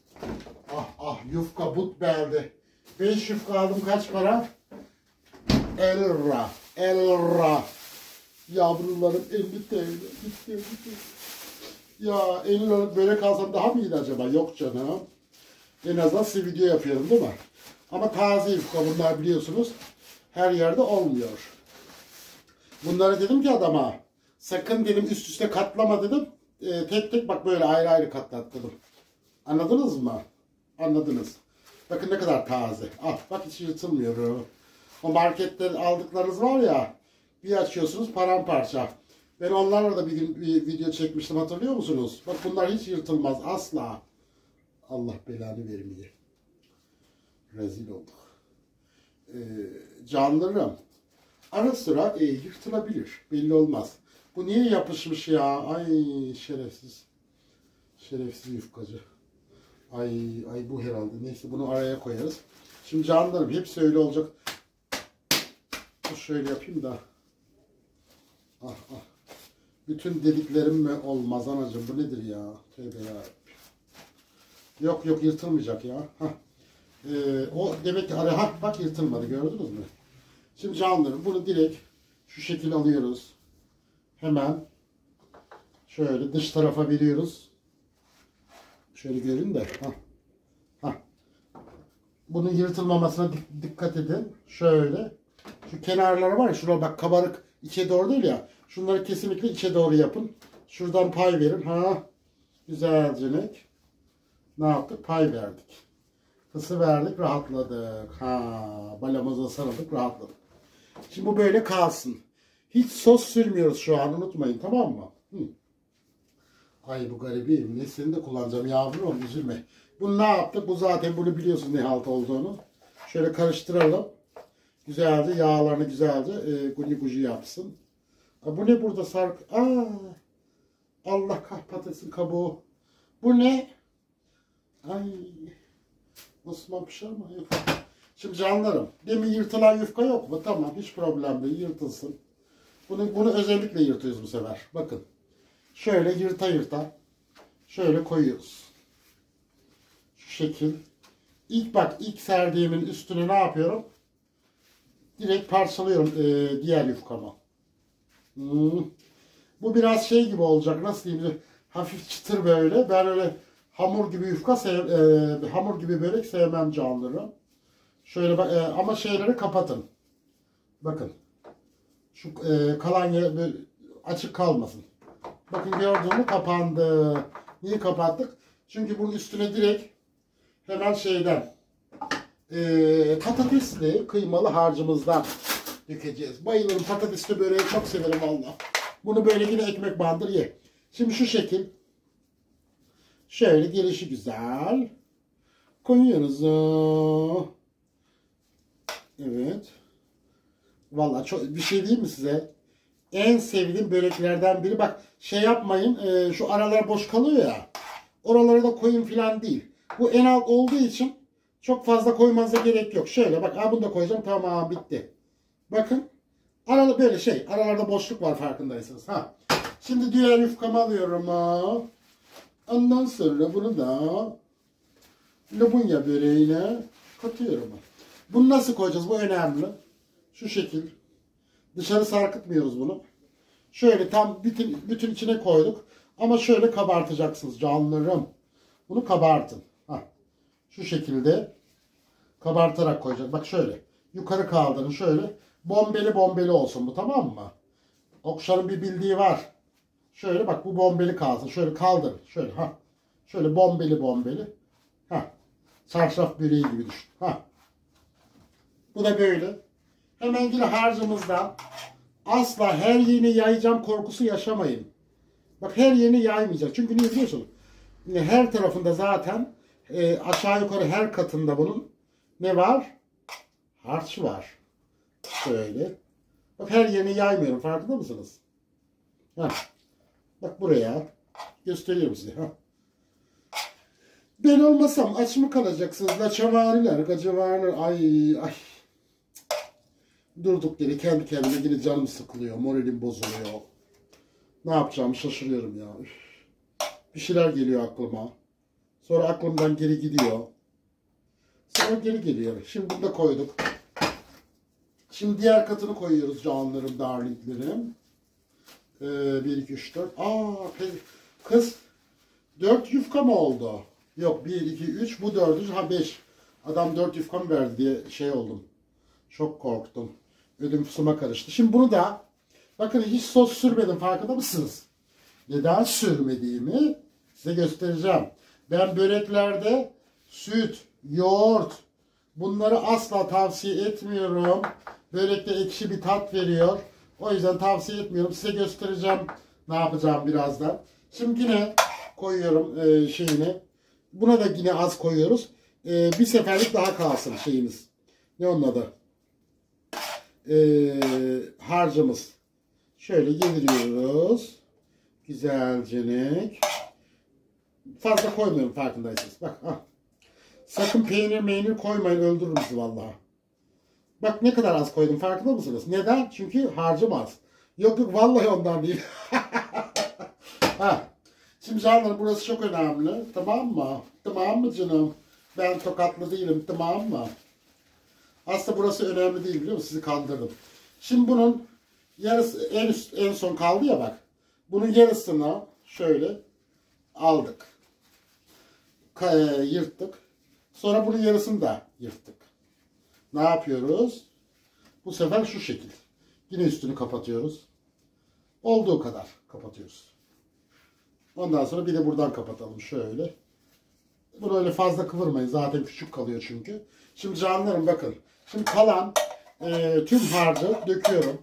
A: Yufka but beldi. 5 yufka aldım kaç para? 50 lira. 50 lira. Yavrularım 50 TL. Gitti. Ya 50 lira böyle kalsam daha mı iyiydi acaba? Yok canım. En azından size video yapıyorum değil mi? Ama taze yufka bunlar biliyorsunuz. Her yerde olmuyor. Bunları dedim ki adama. Sakın dedim üst üste katlama dedim. Tek bak böyle ayrı katlattım. Anladınız mı? Anladınız. Bakın ne kadar taze. Bak hiç yırtılmıyor. O marketten aldıklarınız var ya. Bir açıyorsunuz paramparça. Ben onlarla da bir video çekmiştim hatırlıyor musunuz? Bak bunlar hiç yırtılmaz asla. Allah belanı vermeye. Rezil olduk. Canlarım. Ara sıra yırtılabilir. Belli olmaz. Bu niye yapışmış ya? Ay şerefsiz. Şerefsiz yufkacı. Ay bu herhalde. Neyse bunu araya koyarız. Şimdi canlarım hepsi öyle olacak. Şöyle yapayım da. Bütün dediklerim mi olmaz anacığım? Bu nedir ya? Tövbe ya. Yok yırtılmayacak ya. O demek ki bak yırtılmadı gördünüz mü? Şimdi canlarım bunu direkt şu şekilde alıyoruz. Hemen şöyle dış tarafa veriyoruz. Şöyle görün de. Bunun yırtılmamasına dikkat edin. Şöyle. Şu kenarları var ya, şurada bak kabarık içe doğru değil ya. Şunları kesinlikle içe doğru yapın. Şuradan pay verin. Ha. Güzelce ne yaptık? Pay verdik. Fısı verdik, rahatladık. Ha. Balamıza sarıldık, rahatladık. Şimdi bu böyle kalsın. Hiç sos sürmüyoruz şu an, unutmayın, tamam mı? Ay bu garibim. Ne, seni de kullanacağım yavrum, üzülme. Bunu ne yaptık? Bu zaten, bunu biliyorsun ne halt olduğunu. Şöyle karıştıralım. Güzelce yağlarını güzelce guni guji yapsın. Bu ne burada sark? Allah kahretsin kabuğu. Bu ne? Ay. Osman pişer mi? Yok. Şimdi canlarım. Demin yırtılan yufka yok mu? Tamam, hiç problem değil. Yırtılsın. Bunu özellikle yırtıyoruz bu sefer. Bakın. Şöyle yırta yırta. Şöyle koyuyoruz. Şu şekil. İlk serdiğimin üstüne ne yapıyorum? Direkt parçalıyorum diğer yufkama. Bu biraz şey gibi olacak. Nasıl diyeyim? Hafif çıtır böyle. Ben öyle hamur gibi yufka hamur gibi börek sevmem canlarım. Şöyle ama şeyleri kapatın. Bakın. Şu kalan yer açık kalmasın. Bakın gördün mü? Kapandı. Niye kapattık? Çünkü bunun üstüne direkt hemen şeyden patatesli kıymalı harcımızdan dökeceğiz. Bayılırım, patatesli böreği çok severim valla. Bunu böyle yine ekmek bandır ye. Şimdi şu şekil. Şöyle gelişi güzel. Koyuyoruz. Evet. Valla çok bir şey diyeyim mi size? En sevdiğim böreklerden biri. Bak şey yapmayın. Şu aralar boş kalıyor ya. Oralara da koyun falan değil. Bu en alt olduğu için çok fazla koymanıza gerek yok. Şöyle bak. Bunu da koyacağım. Tamam, bitti. Bakın. Arada böyle şey. Aralarda boşluk var farkındaysanız. Ha. Şimdi diğer yufkamı alıyorum. Ondan sonra bunu da lobunya böreğine katıyorum. Bunu nasıl koyacağız? Bu önemli. Şu şekil. Dışarı sarkıtmıyoruz bunu. Şöyle tam bütün içine koyduk. Ama şöyle kabartacaksınız canlarım. Bunu kabartın. Şu şekilde kabartarak koyacağız. Bak şöyle. Yukarı kaldırın şöyle. Bombeli bombeli olsun bu, tamam mı? Okşan'ın bir bildiği var. Şöyle bak, bu bombeli kalsın. Şöyle kaldırın. Şöyle Şöyle bombeli bombeli. Çarşaf böreği gibi düşün. Bu da böyle. Hemen yine harcımızdan asla her yerini yayacağım korkusu yaşamayın. Bak her yerini yaymayacak. Çünkü niye biliyorsun? Yine her tarafında zaten aşağı yukarı her katında bunun ne var? Harç var. Şöyle. Bak her yerini yaymıyorum. Farkında mısınız? Bak buraya. Gösteriyorum size. Ben olmasam aç mı kalacaksınız? Laçavariler, gacavariler. Ay. Durduk yere kendi kendime yine canım sıkılıyor. Moralim bozuluyor. Ne yapacağımı şaşırıyorum ya. Bir şeyler geliyor aklıma. Sonra aklımdan geri gidiyor. Sonra geri geliyor. Şimdi bunu da koyduk. Şimdi diğer katını koyuyoruz canlarım, darlinglerim. 1, 2, 3, 4. Kız 4 yufka mı oldu? Yok 1, 2, 3. Bu 4. 5. Adam 4 yufka mı verdi diye şey oldum. Çok korktum. Ödüm fısıma karıştı. Şimdi bunu da bakın hiç sos sürmedim, farkında mısınız? Neden sürmediğimi size göstereceğim. Ben böreklerde süt, yoğurt bunları asla tavsiye etmiyorum. Börekte ekşi bir tat veriyor. O yüzden tavsiye etmiyorum. Size göstereceğim ne yapacağım birazdan. Şimdi yine koyuyorum şeyini. Buna da yine az koyuyoruz. Bir seferlik daha kalsın şeyimiz. Ne onun adı? Harcımız. Şöyle yediriyoruz. Güzelcenik. Fazla koymuyorum farkındaysanız. Bak. Sakın peynir koymayın, öldürür bizi vallahi. Bak ne kadar az koydum, farkında mısınız? Neden? Çünkü harcım az. Yok vallahi ondan değil. Şimdi canlarım burası çok önemli. Tamam mı? Tamam mı canım? Ben tokatlı değilim, tamam mı? Aslında burası önemli değil, biliyor musun? Sizi kandırdım. Şimdi bunun yarısı en son kaldı ya bak. Bunun yarısını şöyle aldık. Yırttık. Sonra bunun yarısını da yırttık. Ne yapıyoruz? Bu sefer şu şekil. Yine üstünü kapatıyoruz. Olduğu kadar kapatıyoruz. Ondan sonra bir de buradan kapatalım şöyle. Bunu öyle fazla kıvırmayın. Zaten küçük kalıyor çünkü. Şimdi canlarım bakın. Şimdi kalan tüm harcı döküyorum.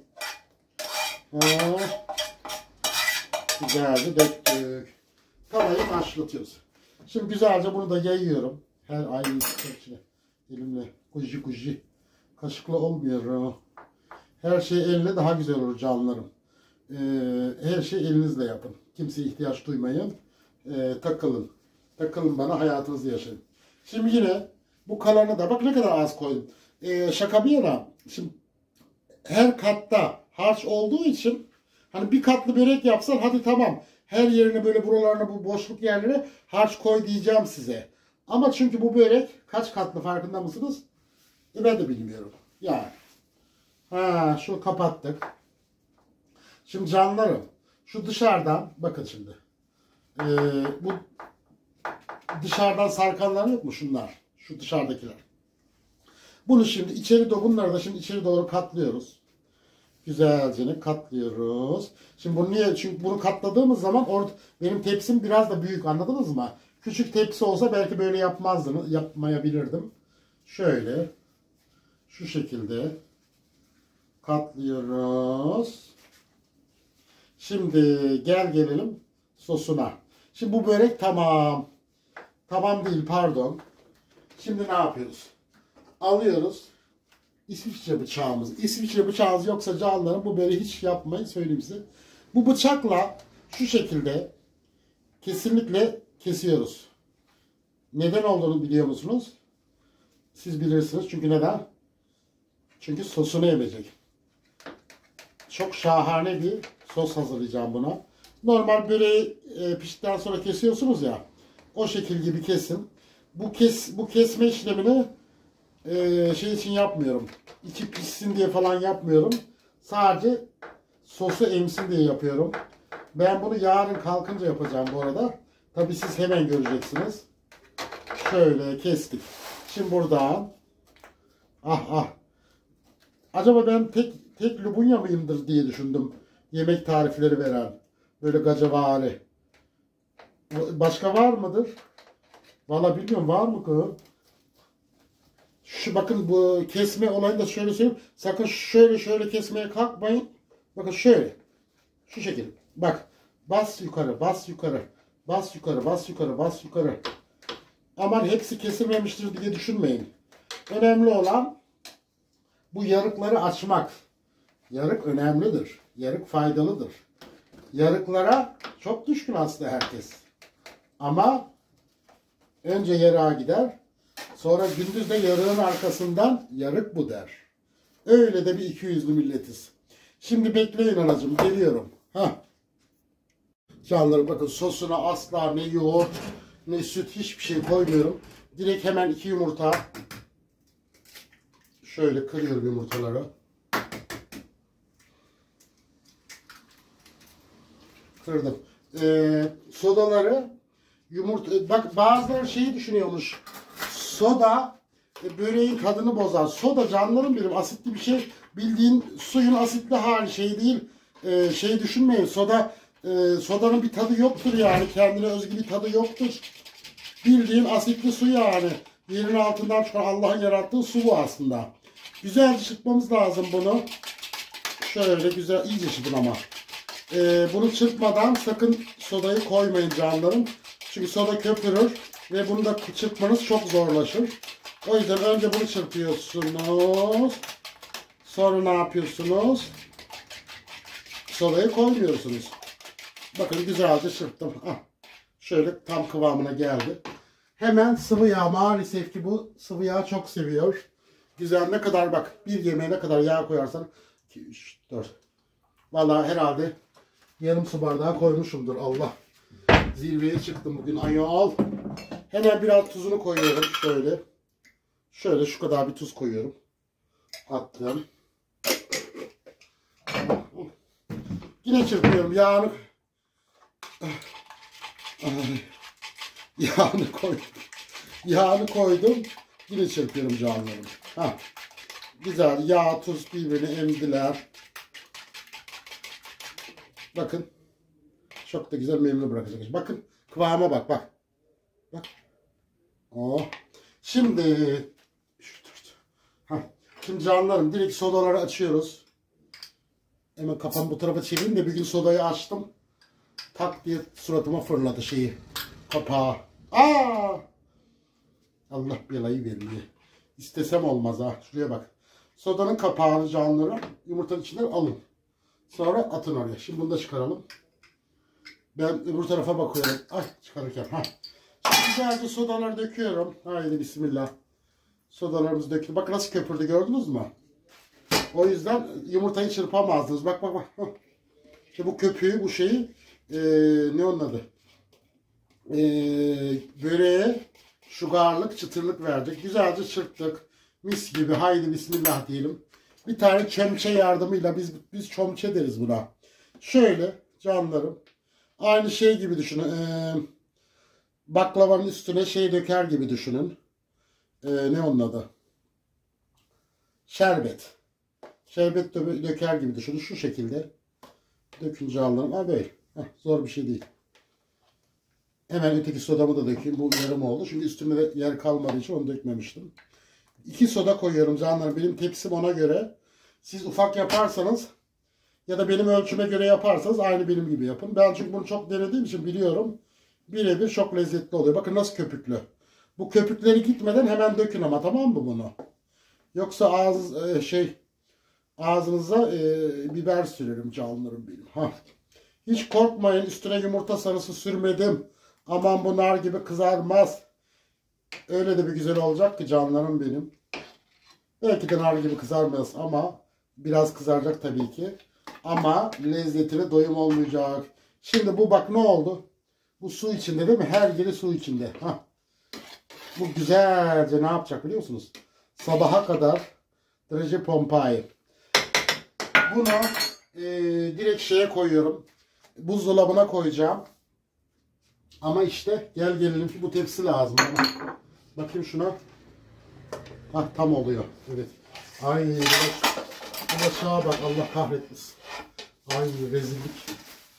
A: Güzelce döktük. Tavayı başlatıyoruz. Şimdi güzelce bunu da yayıyorum. Her aynı içine. Elimle kuji. Kaşıkla olmuyor. Her şey elle daha güzel olur canlarım. Her şey elinizle yapın. Kimseye ihtiyaç duymayın. Takılın. Takılın bana, hayatınızı yaşayın. Şimdi yine bu kalanı da bak ne kadar az koydum. Şaka bir yana. Şimdi her katta harç olduğu için hani bir katlı börek yapsan hadi tamam. Her yerine böyle buralarına bu boşluk yerlere harç koy diyeceğim size. Ama çünkü bu börek kaç katlı farkında mısınız? Ben de bilmiyorum. Yani. Şu kapattık. Şimdi canlarım. Şu dışarıdan bakın şimdi. Bu dışarıdan sarkanlar yok mu şunlar? Şu dışarıdakiler. Bunu şimdi içeri doğru, bunları da şimdi içeri doğru katlıyoruz. Güzelce katlıyoruz. Şimdi bunu niye? Çünkü bunu katladığımız zaman benim tepsim biraz da büyük, anladınız mı? Küçük tepsi olsa belki böyle yapmayabilirdim. Şöyle. Şu şekilde katlıyoruz. Şimdi gelelim sosuna. Şimdi bu börek tamam. Tamam değil, pardon. Şimdi ne yapıyoruz? Alıyoruz. İsviçre bıçağımız. İsviçre bıçağınız yoksa canlarım bu böreği hiç yapmayın, söyleyeyim size. Bu bıçakla şu şekilde kesinlikle kesiyoruz. Neden olduğunu biliyor musunuz? Siz bilirsiniz. Çünkü neden? Çünkü sosunu emecek. Çok şahane bir sos hazırlayacağım buna. Normal böreği piştikten sonra kesiyorsunuz ya. O şekil gibi kesin. Bu kesme işlemini şey için yapmıyorum. İçi pişsin diye falan yapmıyorum. Sadece sosu emsin diye yapıyorum. Ben bunu yarın kalkınca yapacağım bu arada. Tabi siz hemen göreceksiniz. Şöyle kestik. Şimdi buradan acaba ben tek Lubunya mıyımdır diye düşündüm. Yemek tarifleri veren. Böyle gacavari. Başka var mıdır? Vallahi bilmiyorum, var mı kız? Şu bakın, bu kesme olayını da şöyle söyleyeyim. Sakın şöyle kesmeye kalkmayın. Bakın şöyle. Şu şekilde. Bak. Bas yukarı, bas yukarı. Bas yukarı, bas yukarı, bas yukarı. Aman hepsi kesilmemiştir diye düşünmeyin. Önemli olan bu yarıkları açmak. Yarık önemlidir. Yarık faydalıdır. Yarıklara çok düşkün aslında herkes. Ama önce yarığa gider. Sonra gündüz de yarığın arkasından yarık bu der. Öyle de bir ikiyüzlü milletiz. Şimdi bekleyin anacığım, geliyorum. Canlarım bakın, sosuna asla ne yoğurt ne süt, hiçbir şey koymuyorum. Direkt hemen 2 yumurta. Şöyle kırıyorum yumurtaları. Kırdım. Sodaları bak, bazıları şeyi düşünüyormuş. Soda böreğin tadını bozar. Soda canlarım benim asitli bir şey. Bildiğin suyun asitli hali, şey değil. Şey düşünmeyin. Sodanın bir tadı yoktur yani. Kendine özgü bir tadı yoktur. Bildiğin asitli su yani. Yerin altından çıkan Allah'ın yarattığı su bu aslında. Güzel çırpmamız lazım bunu. Şöyle güzel, iyice çırpın ama. Bunu çırpmadan sakın sodayı koymayın canlarım. Çünkü soda köpürür ve bunu da çırpmanız çok zorlaşır. O yüzden önce bunu çırpıyorsunuz. Sonra ne yapıyorsunuz? Sodayı koymuyorsunuz. Bakın güzelce çırptım. Şöyle tam kıvamına geldi. Hemen sıvı yağ. Maalesef ki bu sıvı yağ çok seviyor. Güzel, ne kadar bak, bir yemeğe ne kadar yağ koyarsan 2, 3, 4. Vallahi herhalde yarım su bardağı koymuşumdur. Allah. Zirveye çıktım bugün ayol. Hemen biraz tuzunu koyuyorum şöyle. Şöyle şu kadar bir tuz koyuyorum. Attım. Yine çırpıyorum yağını. Yağını koydum. Yağını koydum. Yine çırpıyorum canlarım. Ha. Güzel yağ, tuz birbirini emdiler. Bakın. Çok da güzel memnun bırakacak. Bakın kıvama bak bak. Bak. Oh. Şimdi şimdi canlarım direkt sodaları açıyoruz. Hemen kafamı bu tarafa çevireyim de bir gün sodayı açtım. Tak diye suratıma fırladı şeyi. Kapağı. Aa! Allah belayı vermiyor. İstesem olmaz ha. Şuraya bak. Sodanın kapağını canlarım yumurtanın içinden alın. Sonra atın oraya. Şimdi bunu da çıkaralım. Ben öbür tarafa bakıyorum. Ay çıkarırken. Ha. Şimdi güzelce sodaları döküyorum. Haydi bismillah. Sodalarımızı döküyorum. Bakın nasıl köpürdü gördünüz mü? O yüzden yumurtayı çırpamazdınız. Bak bak bak. İşte bu köpüğü bu şeyi ne onun adı? Böreğe şugarlık çıtırlık verdik. Güzelce çırptık. Mis gibi. Haydi bismillah diyelim. Bir tane çömçe yardımıyla biz çömçe deriz buna. Şöyle canlarım. Aynı şey gibi düşünün. Baklavanın üstüne şey döker gibi düşünün. Ne onun adı? Şerbet. Şerbet döker gibi düşünün. Şu şekilde. Dökün canlarım. Ha böyle. Zor bir şey değil. Hemen öteki sodamı da dökeyim. Bu yarım oldu. Çünkü üstünde de yer kalmadığı için onu dökmemiştim. 2 soda koyuyorum canlarım. Benim tepsim ona göre. Siz ufak yaparsanız ya da benim ölçüme göre yaparsanız aynı benim gibi yapın. Ben çünkü bunu çok denediğim için biliyorum. Birebir çok lezzetli oluyor. Bakın nasıl köpüklü. Bu köpükleri gitmeden hemen dökün ama tamam mı bunu? Yoksa ağzınıza biber sürerim canlarım benim. Ha. Hiç korkmayın, üstüne yumurta sarısı sürmedim. Aman bu nar gibi kızarmaz. Öyle de bir güzel olacak ki canlarım benim. Belki de nar gibi kızarmaz ama biraz kızaracak tabii ki. Ama lezzetine doyum olmayacak. Şimdi bu bak ne oldu? Bu su içinde değil mi? Her yeri su içinde. Hah. Bu güzelce ne yapacak biliyor musunuz? Sabaha kadar derece pompayı. Bunu direkt şeye koyuyorum. Buzdolabına koyacağım. Ama işte gel gelelim ki bu tepsi lazım. Bakayım şuna. Hah tam oluyor. Evet. Ay bulaşığa bak Allah kahretmesin. Ay rezillik.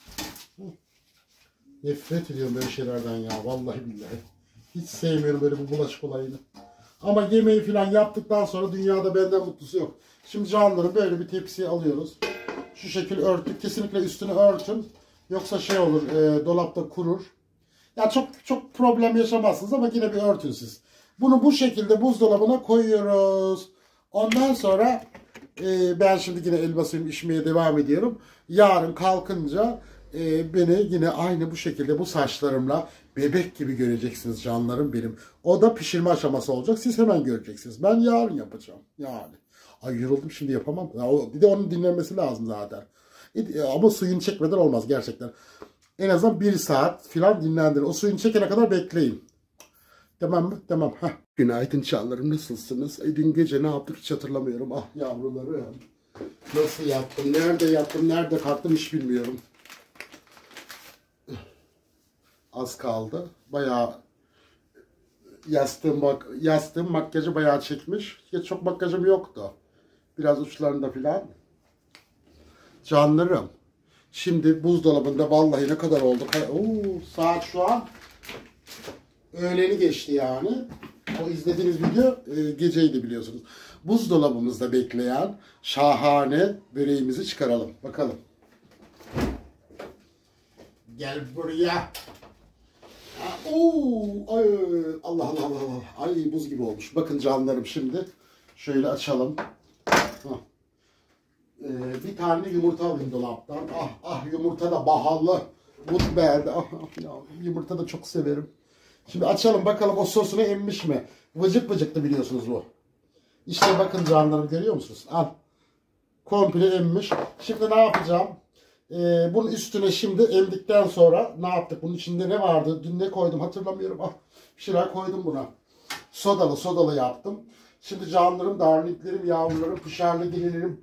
A: Nefret ediyorum böyle şeylerden ya. Vallahi billahi. Hiç sevmiyorum böyle bu bulaşık olayını. Ama yemeği falan yaptıktan sonra dünyada benden mutlusu yok. Şimdi canları böyle bir tepsiye alıyoruz. Şu şekil örtük. Kesinlikle üstünü örtün. Yoksa şey olur dolapta kurur. Ya çok problem yaşamazsınız ama yine bir örtün siz. Bunu bu şekilde buzdolabına koyuyoruz. Ondan sonra ben şimdi yine elma suyumu içmeye devam ediyorum. Yarın kalkınca beni yine aynı bu şekilde bu saçlarımla bebek gibi göreceksiniz canlarım benim. O da pişirme aşaması olacak. Siz hemen göreceksiniz. Ben yarın yapacağım. Yani. Ay yoruldum şimdi yapamam. Bir de onun dinlenmesi lazım zaten. Ama suyunu çekmeden olmaz gerçekten. En azından 1 saat falan dinlendirin. O suyunu çekene kadar bekleyin. Tamam mı? Tamam. Heh. Günaydın canlarım. Nasılsınız? Dün gece ne yaptık hiç hatırlamıyorum. Ah yavrularım. Nasıl yattım? Nerede yattım? Nerede kalktım hiç bilmiyorum. Az kaldı. Bayağı yastığım makyajı bayağı çekmiş. Ya çok makyajım yoktu. Biraz uçlarında filan. Canlarım. Şimdi buzdolabında vallahi ne kadar oldu? Saat şu an öğleni geçti yani. O izlediğiniz video geceydi biliyorsunuz. Buzdolabımızda bekleyen şahane böreğimizi çıkaralım. Bakalım. Gel buraya. Ay, Allah Allah Allah Allah. Ay buz gibi olmuş. Bakın canlarım şimdi. Şöyle açalım. Bir tane yumurta alayım dolaptan. Yumurta da pahalı. But beğendi. Ya, yumurta da çok severim. Şimdi açalım bakalım o sosunu emmiş mi? Vıcık vıcıktı biliyorsunuz bu. İşte bakın canlarım görüyor musunuz? Al. Komple emmiş. Şimdi ne yapacağım? Bunun üstüne şimdi emdikten sonra ne yaptık? Bunun içinde ne vardı? Dün ne koydum hatırlamıyorum. Bir şeyler koydum buna. Sodalı yaptım. Şimdi canlarım, darliklerim, yavrularım, pışarlı gelilerim,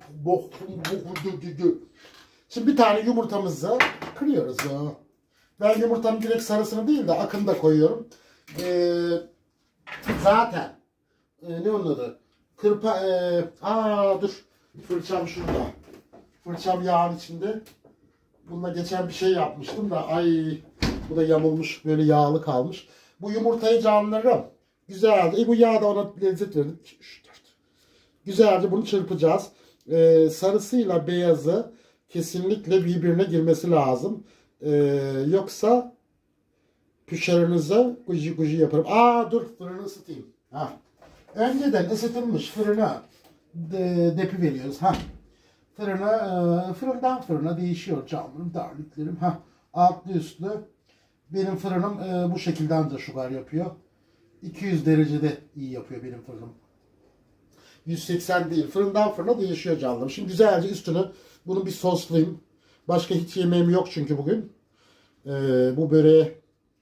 A: Şimdi bir tane yumurtamızı kırıyoruz. Ben yumurtanın direkt sarısını değil de akını da koyuyorum. Zaten ne onun adı? Kırpa dur. Fırçam şurada. Fırçam yağın içinde. Bununla geçen bir şey yapmıştım da ay bu da yamulmuş, böyle yağlı kalmış. Bu yumurtayı canlarım. Güzeldi. Bu yağ da ona lezzet verdi. 2, 3, 4. Güzelce bunu çırpacağız. Sarısıyla beyazı kesinlikle birbirine girmesi lazım. Yoksa püşerinize guji guji yaparım. Dur fırını ısıtayım. Önceden ısıtılmış fırına depi veriyoruz. Fırından fırına değişiyor canlarım, darlıklarım. Altlı üstlü. Benim fırınım bu şekilde ancak şugar yapıyor. 200 derecede iyi yapıyor benim fırınım. 180 değil. Fırından fırına değişiyor canlarım. Şimdi güzelce üstünü bunu bir soslayayım. Başka hiç yemeğim yok çünkü bugün. Bu böreğe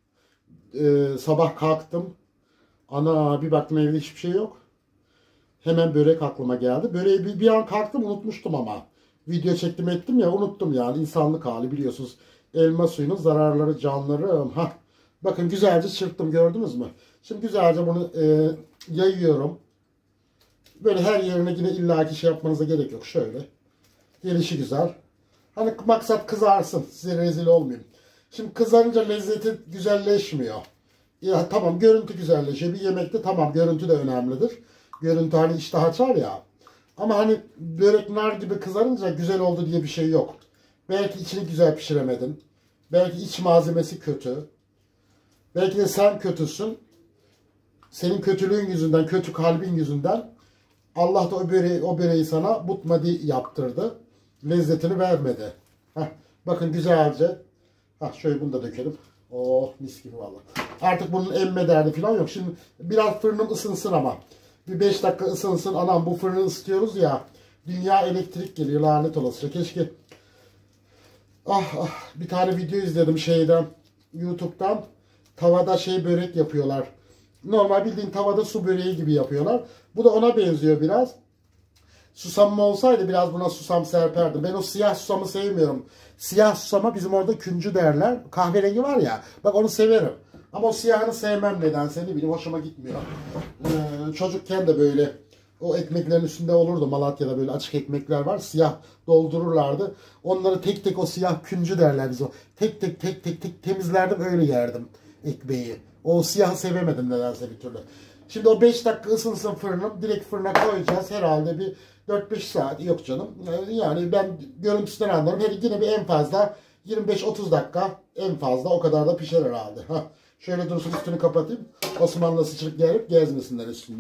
A: sabah kalktım. Ana bir baktım evde hiçbir şey yok. Hemen börek aklıma geldi. Böreği bir an kalktım unutmuştum ama. Video çektim ettim ya unuttum yani. İnsanlık hali biliyorsunuz. Elma suyunun zararları canlarım. Bakın güzelce çırptım gördünüz mü? Şimdi güzelce bunu yayıyorum. Böyle her yerine yine illaki şey yapmanıza gerek yok. Şöyle. Gelişi güzel. Hani maksat kızarsın. Size rezil olmayayım. Şimdi kızarınca lezzeti güzelleşmiyor. Ya tamam görüntü güzelleşiyor. Bir yemekte tamam görüntü de önemlidir. Görüntü hani iştah açar ya. Ama hani börek nar gibi kızarınca güzel oldu diye bir şey yok. Belki içini güzel pişiremedin. Belki iç malzemesi kötü. Belki de sen kötüsün. Senin kötülüğün yüzünden, kötü kalbin yüzünden Allah da o böreği sana mutmadi yaptırdı. Lezzetini vermedi. Bakın güzelce. Şöyle bunu da dökelim. Oh mis gibi valla. Artık bunun emme derdi falan yok. Şimdi biraz fırınım ısınsın ama. Bir 5 dakika ısınsın. Anam bu fırını ısıtıyoruz ya. Dünya elektrik geliyor lanet olası. Keşke. Bir tane video izledim şeyden. YouTube'dan. Tavada börek yapıyorlar. Normal bildiğin tavada su böreği gibi yapıyorlar. Bu da ona benziyor biraz. Susamım olsaydı biraz buna susam serperdim. Ben o siyah susamı sevmiyorum. Siyah susama bizim orada küncü derler. Kahverengi var ya. Bak onu severim. Ama o siyahını sevmem nedense. Ne bileyim hoşuma gitmiyor. Çocukken de böyle o ekmeklerin üstünde olurdu. Malatya'da böyle açık ekmekler var. Siyah doldururlardı. Onları tek tek o siyah küncü derler biz o. Tek tek temizlerdim öyle yerdim ekmeği. O siyahı sevemedim nedense bir türlü. Şimdi o 5 dakika ısınsın fırınım. Direkt fırına koyacağız. Herhalde bir 4-5 saat. Yok canım. Yani ben görüntüsünden anlarım. Yine bir en fazla 25-30 dakika en fazla o kadar da pişer herhalde. Şöyle dursun üstünü kapatayım. Osmanlı sıçrık gelip gezmesinler üstünde.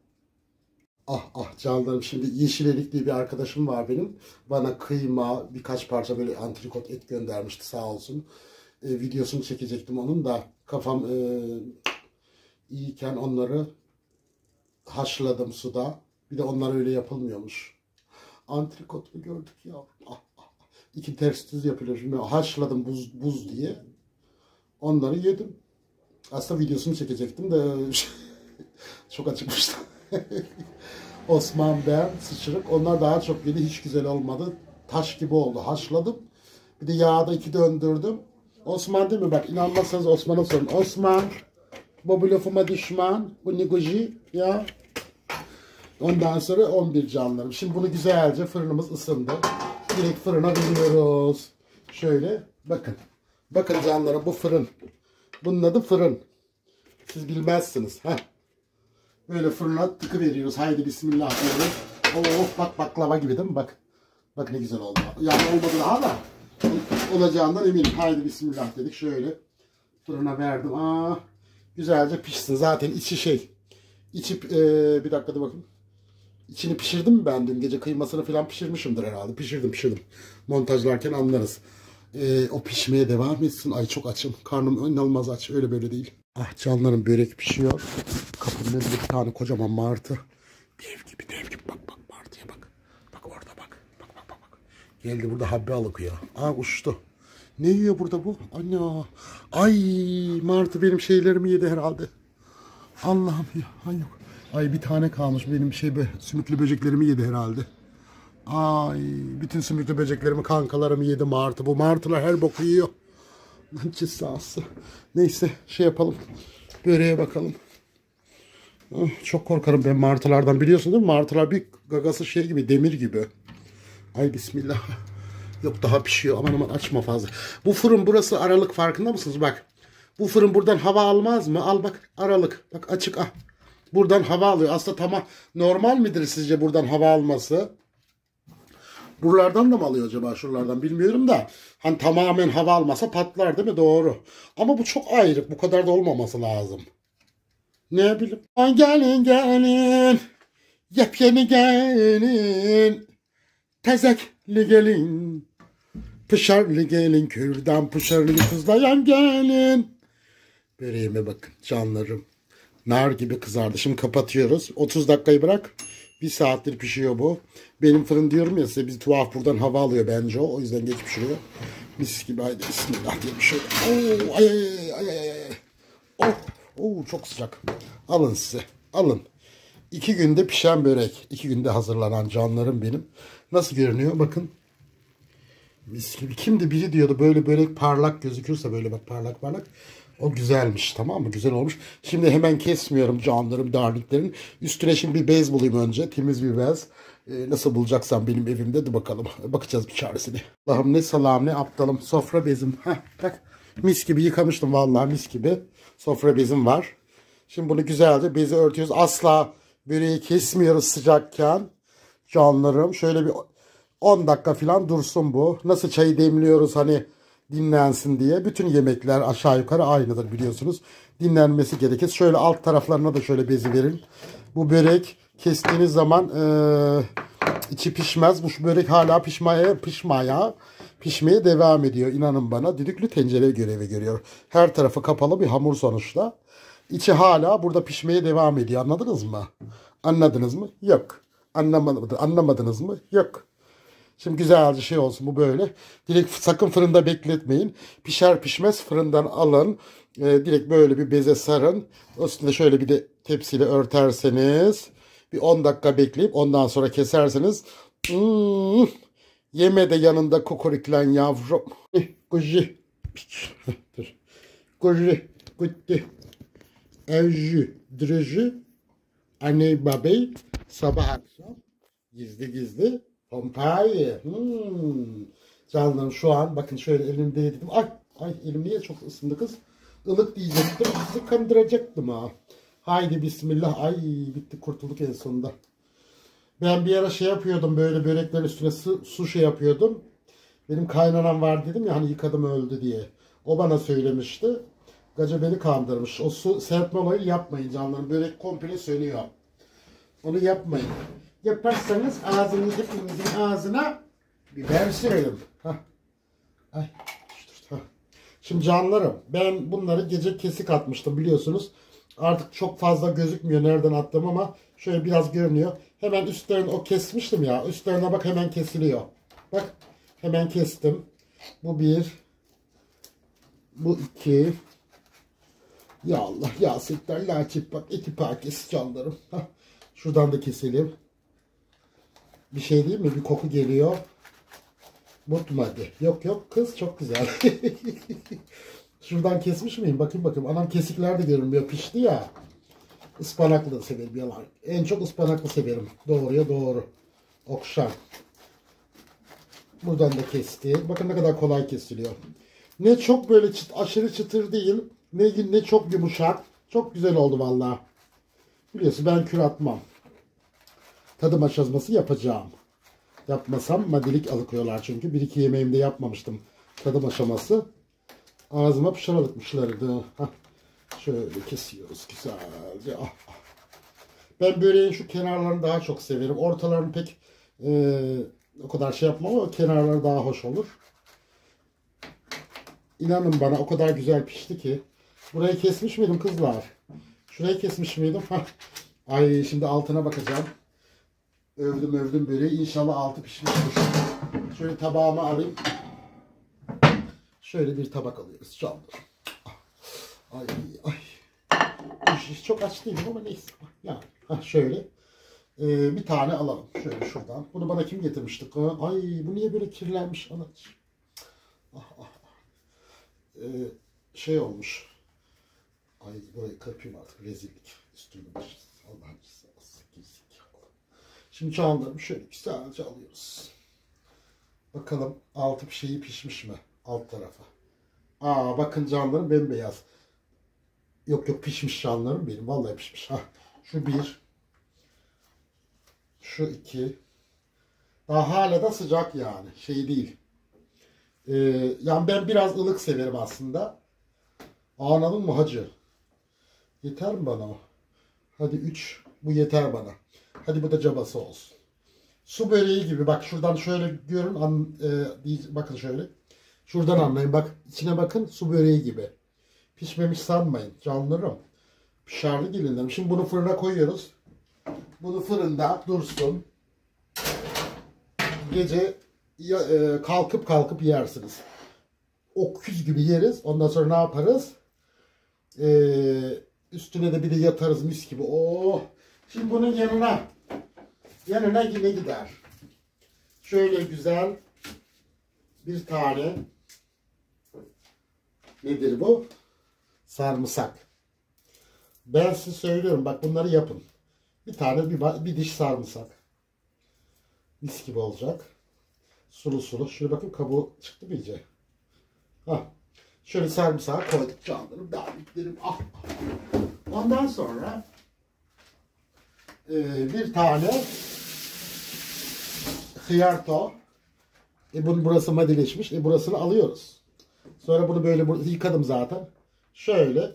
A: Canlarım şimdi Yeşilelik diye bir arkadaşım var benim. Bana kıyma birkaç parça böyle antrikot et göndermişti sağ olsun. Videosunu çekecektim onun da kafam iyiyken onları haşladım suda. Bir de onlar öyle yapılmıyormuş. Antrikot mu gördük ya? İki ters düz yapılıyor. Şimdi haşladım buz diye. Onları yedim. Aslında videosunu çekecektim de çok acıkmıştım. Osman ben sıçırık. Onlar daha çok yedi. Hiç güzel olmadı. Taş gibi oldu. Haşladım. Bir de yağda 2 döndürdüm. Osman değil mi? Bak inanmazsanız Osman'a sorun. Osman. Bu lafıma düşman. Bu niguji ya. Ondan sonra 11 canlarım. Şimdi bunu güzelce fırınımız ısındı. Direkt fırına veriyoruz. Şöyle bakın. Bakın canlarım bu fırın. Bunun adı fırın. Siz bilmezsiniz. Böyle fırına tıkı veriyoruz. Haydi bismillah diyoruz. Bak baklava gibi değil mi? Bak. Bak ne güzel oldu. Yani olmadı daha da. Olacağından eminim. Haydi bismillah dedik. Şöyle fırına verdim. Güzelce pişsin. Zaten içi İçi bir dakika da bakın. İçini pişirdim mi ben dün gece kıymasını falan pişirmişimdir herhalde. Pişirdim. Montajlarken anlarız. O pişmeye devam etsin. Ay çok açım. Karnım inanılmaz aç. Öyle böyle değil. Canlarım börek pişiyor. Kapının önünde bir tane kocaman martı. Dev gibi. Bak martıya bak. Bak orada bak. Bak. Geldi burada habbe alıkıyor. Uçtu. Ne yiyor burada bu? Anne. Ay martı benim şeylerimi yedi herhalde. Allah'ım ya. Ay bir tane kalmış benim sümüklü böceklerimi yedi herhalde. Ay bütün sümüklü böceklerimi kankalarımı yedi martı. Bu martılar her boku yiyor. Cesası. Neyse yapalım. Böreğe bakalım. Çok korkarım ben martılardan, biliyorsun değil mi? Martılar bir gagası şey gibi, demir gibi. Ay bismillah. Yok, daha pişiyor. Aman aman, açma fazla. Bu fırın burası aralık, farkında mısınız? Bak. Bu fırın buradan hava almaz mı? Al bak, aralık. Bak açık, ah. Buradan hava alıyor. Aslında tamam, normal midir sizce buradan hava alması? Buralardan da mı alıyor acaba, şuralardan bilmiyorum da. Hani tamamen hava almasa patlar değil mi? Doğru. Ama bu çok ayrık. Bu kadar da olmaması lazım. Ne bileyim. Ay gelin gelin. Yepyeni gelin. Tezekli gelin. Pışarlı gelin. Kürdan pışarlı kızlayan gelin. Böreğime bakın canlarım. Nar gibi kızardı. Şimdi kapatıyoruz. 30 dakikayı bırak. 1 saattir pişiyor bu. Benim fırın diyorum ya size, bir tuhaf buradan hava alıyor bence o. O yüzden geç pişiriyor. Mis gibi, haydi bismillah diye bir şey. Oo, ay ay ay ay ay. Oh, oh, çok sıcak. Alın size. Alın. 2 günde pişen börek. 2 günde hazırlanan canlarım benim. Nasıl görünüyor? Bakın. Mis gibi. Kimdi biri diyordu böyle börek parlak gözükürse, böyle bak, parlak parlak. O güzelmiş, tamam mı? Güzel olmuş. Şimdi hemen kesmiyorum canlarım, darliklerin. Üstüne şimdi bir bez bulayım önce. Temiz bir bez. Nasıl bulacaksam benim evimde de bakalım. Bakacağız bir çaresine. Allah'ım ne salam ne aptalım. Sofra bezim. Heh, bak. Mis gibi yıkamıştım vallahi, mis gibi. Sofra bezim var. Şimdi bunu güzelce bezi örtüyoruz. Asla böreği kesmiyoruz sıcakken. Canlarım şöyle bir 10 dakika falan dursun bu. Nasıl çayı demliyoruz hani dinlensin diye. Bütün yemekler aşağı yukarı aynıdır biliyorsunuz. Dinlenmesi gerekir. Şöyle alt taraflarına da şöyle bezi verin. Bu börek kestiğiniz zaman içi pişmez. Bu börek hala pişmeye devam ediyor. İnanın bana, düdüklü tencere görevi görüyor. Her tarafı kapalı bir hamur sonuçta. İçi hala burada pişmeye devam ediyor. Anladınız mı? Anladınız mı? Yok. Anlamadınız mı? Yok. Şimdi güzelce şey olsun bu böyle. Direkt sakın fırında bekletmeyin. Pişer pişmez fırından alın. Direkt böyle bir beze sarın. Üstünde şöyle bir de tepsiyle örterseniz. Bir 10 dakika bekleyip ondan sonra keserseniz. Yeme de yanında kokoriklen yavrum. Kuji. Dur. Kuji. Kutti. Evcü. Dırıcı. Anne babey. Sabah akşam. Gizli gizli. Pompayı. Canlarım şu an bakın şöyle elimde yedim. Ay elim niye çok ısındı kız. Ilık diyecektim. Sizi kandıracaktım ha. Haydi bismillah. Ay bitti, kurtulduk en sonunda. Ben bir ara şey yapıyordum, böyle böreklerin üstüne su şey yapıyordum. Benim kaynanam var dedim ya hani, yıkadım öldü diye. O bana söylemişti. Gaca beni kandırmış. O su serpme olayı yapmayın canlarım. Börek komple sönüyor. Onu yapmayın. Yaparsanız ağzınızı, hepinizin ağzına biber sürelim. Ay, şimdi canlarım, ben bunları gece kesik atmıştım biliyorsunuz. Artık çok fazla gözükmüyor nereden attım ama şöyle biraz görünüyor. Hemen üstlerini o kesmiştim ya. Üstlerine bak, hemen kesiliyor. Bak hemen kestim. Bu bir. Bu iki. Ya Allah ya sektar laçip bak, eti pakesi canlarım. Şuradan da keselim. Bir şey değil mi? Bir koku geliyor. Mutmadı. Yok yok kız, çok güzel. Şuradan kesmiş miyim? Bakayım. Anam kesikler de görünmüyor. Pişti ya. Ispanaklı da severim yalan. En çok ıspanaklı severim. Doğruya doğru. Okşan. Buradan da kesti. Bakın ne kadar kolay kesiliyor. Ne çok böyle aşırı çıtır değil. Ne çok yumuşak. Çok güzel oldu vallahi. Biliyorsun ben kür atmam. Tadım aşazması yapacağım. Yapmasam madilik alıkıyorlar çünkü. Bir iki yemeğimde yapmamıştım tadım aşaması. Ağzıma pışıralıkmışlardı. Şöyle kesiyoruz güzelce. Ben böreğin şu kenarlarını daha çok severim. Ortalarını pek o kadar şey yapmam ama kenarları daha hoş olur. İnanın bana o kadar güzel pişti ki. Burayı kesmiş miydim kızlar? Şurayı kesmiş miydim? Ay şimdi altına bakacağım. Övdüm böreği. İnşallah altı pişmiştir. Şöyle tabağıma alayım. Şöyle bir tabak alıyoruz canlar. Ay. Çok aç değilim ama neyse. Yani şöyle. Bir tane alalım. Şöyle şuradan. Bunu bana kim getirmişti? Ay bu niye böyle kirlenmiş anacığım. Şey olmuş. Ay burayı kırpayım artık. Rezillik. Üstünde başız. Allah'ın cezası. Şimdi canlarım şöyle güzelce alıyoruz. Bakalım altı şeyi pişmiş mi? Alt tarafa. Aa bakın canlarım bembeyaz. Yok pişmiş canlarım benim. Vallahi pişmiş. Ha, şu bir. Şu iki. Daha hala da sıcak yani. Şey değil. Yani ben biraz ılık severim aslında. Anladın mı hacı? Yeter mi bana o? Hadi 3. Bu yeter bana. Hadi bu da cabası olsun. Su böreği gibi. Bak şuradan şöyle görün. Bakın şöyle. Şuradan anlayın. Bak içine bakın. Su böreği gibi. Pişmemiş sanmayın. Canlarım. Pişarlı gelinlerim. Şimdi bunu fırına koyuyoruz. Bunu fırında dursun. Gece kalkıp yersiniz. Öküz gibi yeriz. Ondan sonra ne yaparız? Üstüne de bir de yatarız mis gibi. Oh. Şimdi bunun yanına yine gider. Şöyle güzel bir tane nedir bu? Sarımsak. Ben size söylüyorum bak bunları yapın. Bir tane bir diş sarımsak. Mis gibi olacak. Sulu sulu. Şöyle bakın kabuğu çıktı mı iyice? Hah. Şöyle sarımsağı koyduk canlarım. Davetlerim. Ah. Ondan sonra bir tane hıyarto. Bunun burası madileşmiş. Burasını alıyoruz. Sonra bunu böyle yıkadım zaten. Şöyle.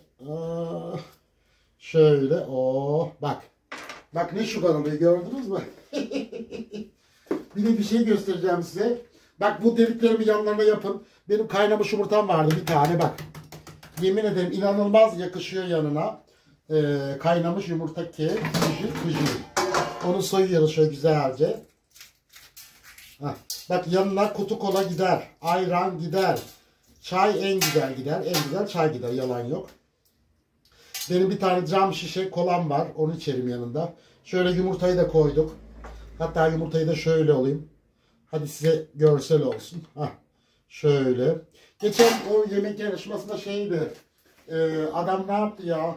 A: Şöyle. Oh. Bak. Bak ne şugar oluyor gördünüz mü? Bir de bir şey göstereceğim size. Bak bu deliklerimi yanlarına yapın. Benim kaynamış yumurtam vardı bir tane bak. Yemin ederim inanılmaz yakışıyor yanına. Kaynamış yumurta ki. Onu soyuyoruz şöyle güzelce. Heh. Bak yanına kutu kola gider. Ayran gider. Çay en güzel gider. En güzel çay gider. Yalan yok. Benim bir tane cam şişe kolam var. Onu içerim yanında. Şöyle yumurtayı da koyduk. Hatta yumurtayı da şöyle olayım. Hadi size görsel olsun. Hah. Şöyle. Geçen o yemek yarışmasında şeydi. Adam ne yaptı ya?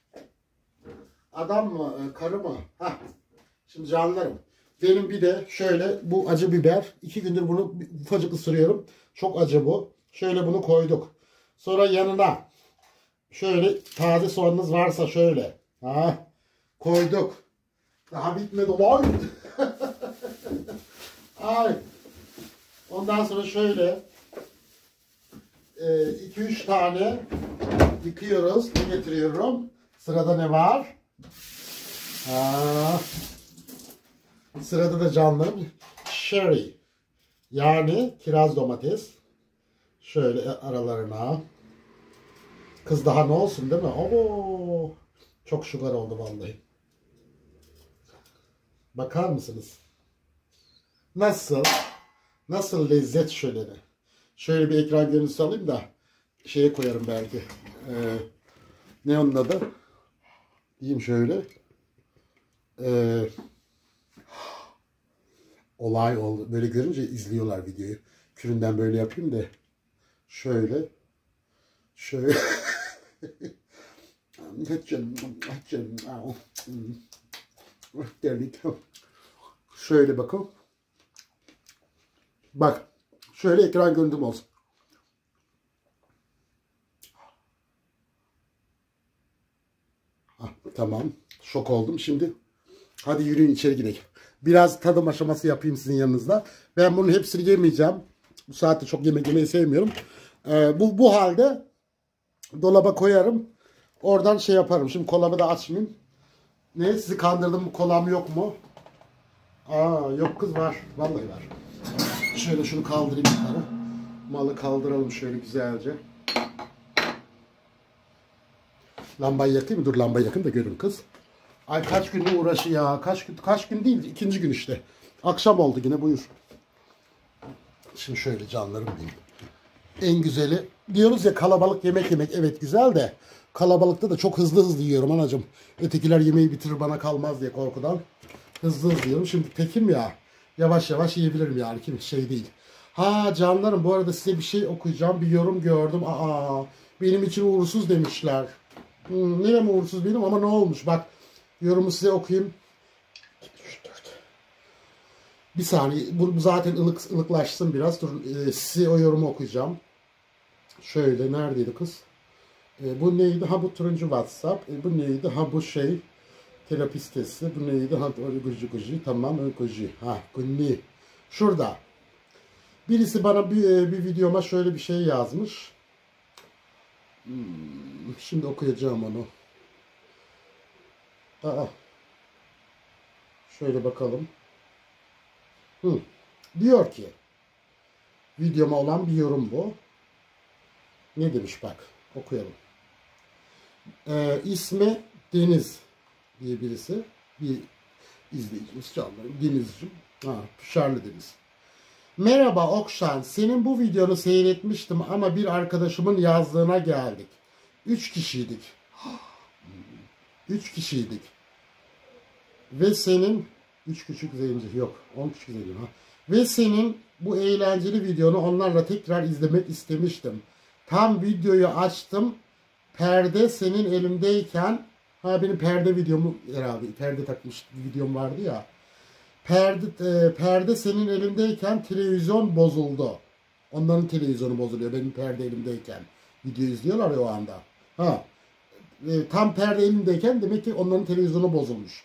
A: Adam mı? Karı mı? Hah. Şimdi canlarım. Benim bir de şöyle bu acı biber. 2 gündür bunu ufacık ısırıyorum. Çok acı bu. Şöyle bunu koyduk. Sonra yanına şöyle taze soğanınız varsa şöyle. Ha. Koyduk. Daha bitmedi. Ay. Ay. Ondan sonra şöyle 2-3 tane yıkıyoruz. Ne getiriyorum? Sırada ne var? Sırada da canlarım cherry. Yani kiraz domates. Şöyle aralarına. Kız daha ne olsun değil mi? Oo, çok şugar oldu vallahi. Bakar mısınız? Nasıl? Nasıl lezzet şöleni? Şöyle bir ekran görüntüsü alayım da şeye koyarım belki. Ne onun adı? Diyeyim şöyle. Olay oldu. Böyle görünce izliyorlar videoyu. Küründen böyle yapayım da. Şöyle. Şöyle. Şöyle bakın. Bak. Şöyle ekran görüntüm olsun. Tamam. Şok oldum. Şimdi hadi yürüyün içeri gidelim. Biraz tadım aşaması yapayım sizin yanınızda. Ben bunun hepsini yemeyeceğim. Bu saatte çok yemek yemeyi sevmiyorum. Bu halde dolaba koyarım. Oradan şey yaparım. Şimdi kolamı da açmayayım. Ne? Sizi kandırdım mı? Kolam yok mu? Yok kız var. Vallahi var. Şöyle şunu kaldırayım yukarı. Malı kaldıralım şöyle güzelce. Lambayı yakayım mı? Dur lambayı yakayım da görün kız. Ay kaç gündür uğraşı ya. Kaç gün değil. 2. gün işte. Akşam oldu yine buyur. Şimdi şöyle canlarım benim. En güzeli diyoruz ya kalabalık yemek yemek. Evet güzel de kalabalıkta da çok hızlı yiyorum anacığım. Ötekiler yemeği bitirir bana kalmaz diye korkudan. Hızlı yiyorum. Şimdi tekim ya. Yavaş yavaş yiyebilirim yani. Kim şey değil. Canlarım bu arada size bir şey okuyacağım. Bir yorum gördüm. Benim için uğursuz demişler. Nerem uğursuz benim ama ne olmuş? Bak Yorumu size okuyayım. 2, 3, 4. Bir saniye. Bu zaten ılıklaşsın biraz. Dur, size o yorumu okuyacağım. Şöyle neredeydi kız? Bu neydi? Ha bu turuncu WhatsApp. Bu neydi? Ha bu şey. Terapi sitesi. Bu neydi? Ha gıcı. Tamam. Gıcı. Ha günlüğü. Şurada. Birisi bana bir videoma şöyle bir şey yazmış. Şimdi okuyacağım onu. Şöyle bakalım. Diyor ki videoma olan bir yorum bu. Ne demiş bak. Okuyalım. İsmi Deniz diye birisi. Bir izleyicimiz canlarım. Denizciğim. Tuşarlı Deniz. Merhaba Okşan. Senin bu videonu seyretmiştim ama bir arkadaşımın yazdığına geldik. 3 kişiydik. 3 kişiydik. Ve senin 3 küçük zenci yok. 10 küçük zenci. Ve senin bu eğlenceli videonu onlarla tekrar izlemek istemiştim. Tam videoyu açtım. Perde senin elimdeyken benim perde videomu herhalde perde takmış videom vardı ya. Perde senin elimdeyken televizyon bozuldu. Onların televizyonu bozuluyor benim perde elimdeyken. Video izliyorlar ya o anda. Tam perde elimdeyken demek ki onların televizyonu bozulmuş.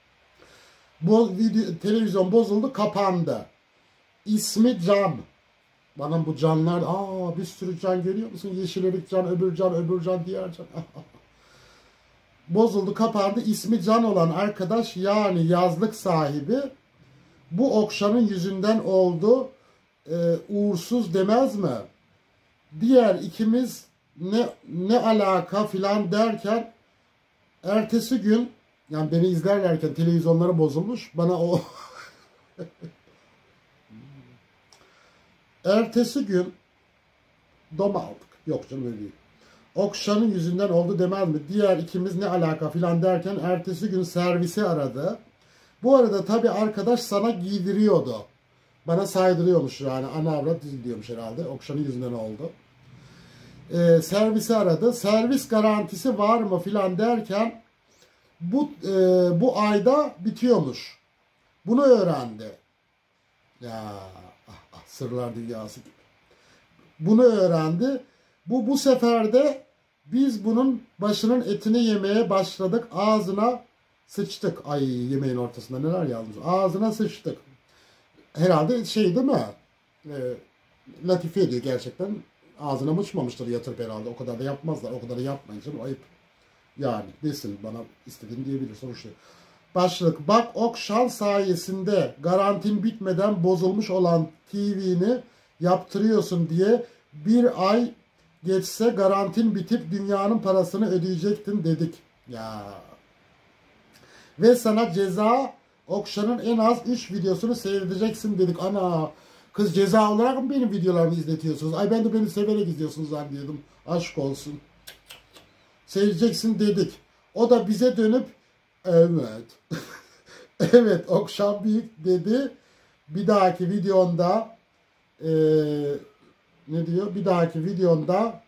A: Televizyon bozuldu, kapandı. İsmi Can. Bana bu canlar, bir sürü can görüyor musun? Yeşilerik can, öbür can, diğer can. Bozuldu, kapandı. İsmi Can olan arkadaş, yani yazlık sahibi, bu Okşan'ın yüzünden oldu. Uğursuz demez mi? Diğer ikimiz ne alaka filan derken ertesi gün, yani beni izlerlerken televizyonları bozulmuş. Bana o ertesi gün dom aldık. Yok canım öyle değil. Okşan'ın yüzünden oldu demez mi? Diğer ikimiz ne alaka filan derken ertesi gün servisi aradı. Bu arada tabii arkadaş sana giydiriyordu. Bana saydırıyormuş yani. Ana avrat diyormuş herhalde. Okşan'ın yüzünden oldu. Servisi aradı. Servis garantisi var mı filan derken bu ayda bitiyormuş. Bunu öğrendi. Ya sırlar dünyası gibi. Bunu öğrendi. Bu sefer de biz bunun başının etini yemeye başladık. Ağzına sıçtık. Ay, yemeğin ortasında neler yazmış. Ağzına sıçtık. Herhalde şey değil mi? Latife ediyor gerçekten. Ağzına mıçmamıştır yatırıp herhalde. O kadar da yapmazlar. O kadar da yapmayın canım. Ayıp. Yani desin bana istediğini diyebilir sonuçta. Başlık. Bak Okşan sayesinde garantin bitmeden bozulmuş olan TV'ni yaptırıyorsun diye bir ay geçse garantin bitip dünyanın parasını ödeyecektin dedik. Ya. Ve sana ceza Okşan'ın en az 3 videosunu seyredeceksin dedik. Ana, kız ceza olarak mı benim videolarımı izletiyorsunuz? Ay ben de beni severek izliyorsunuz zannediyordum. Aşk olsun. Seyredeceksin dedik. O da bize dönüp evet. Evet Okşan büyük dedi. Bir dahaki videonda ne diyor? Bir dahaki videonda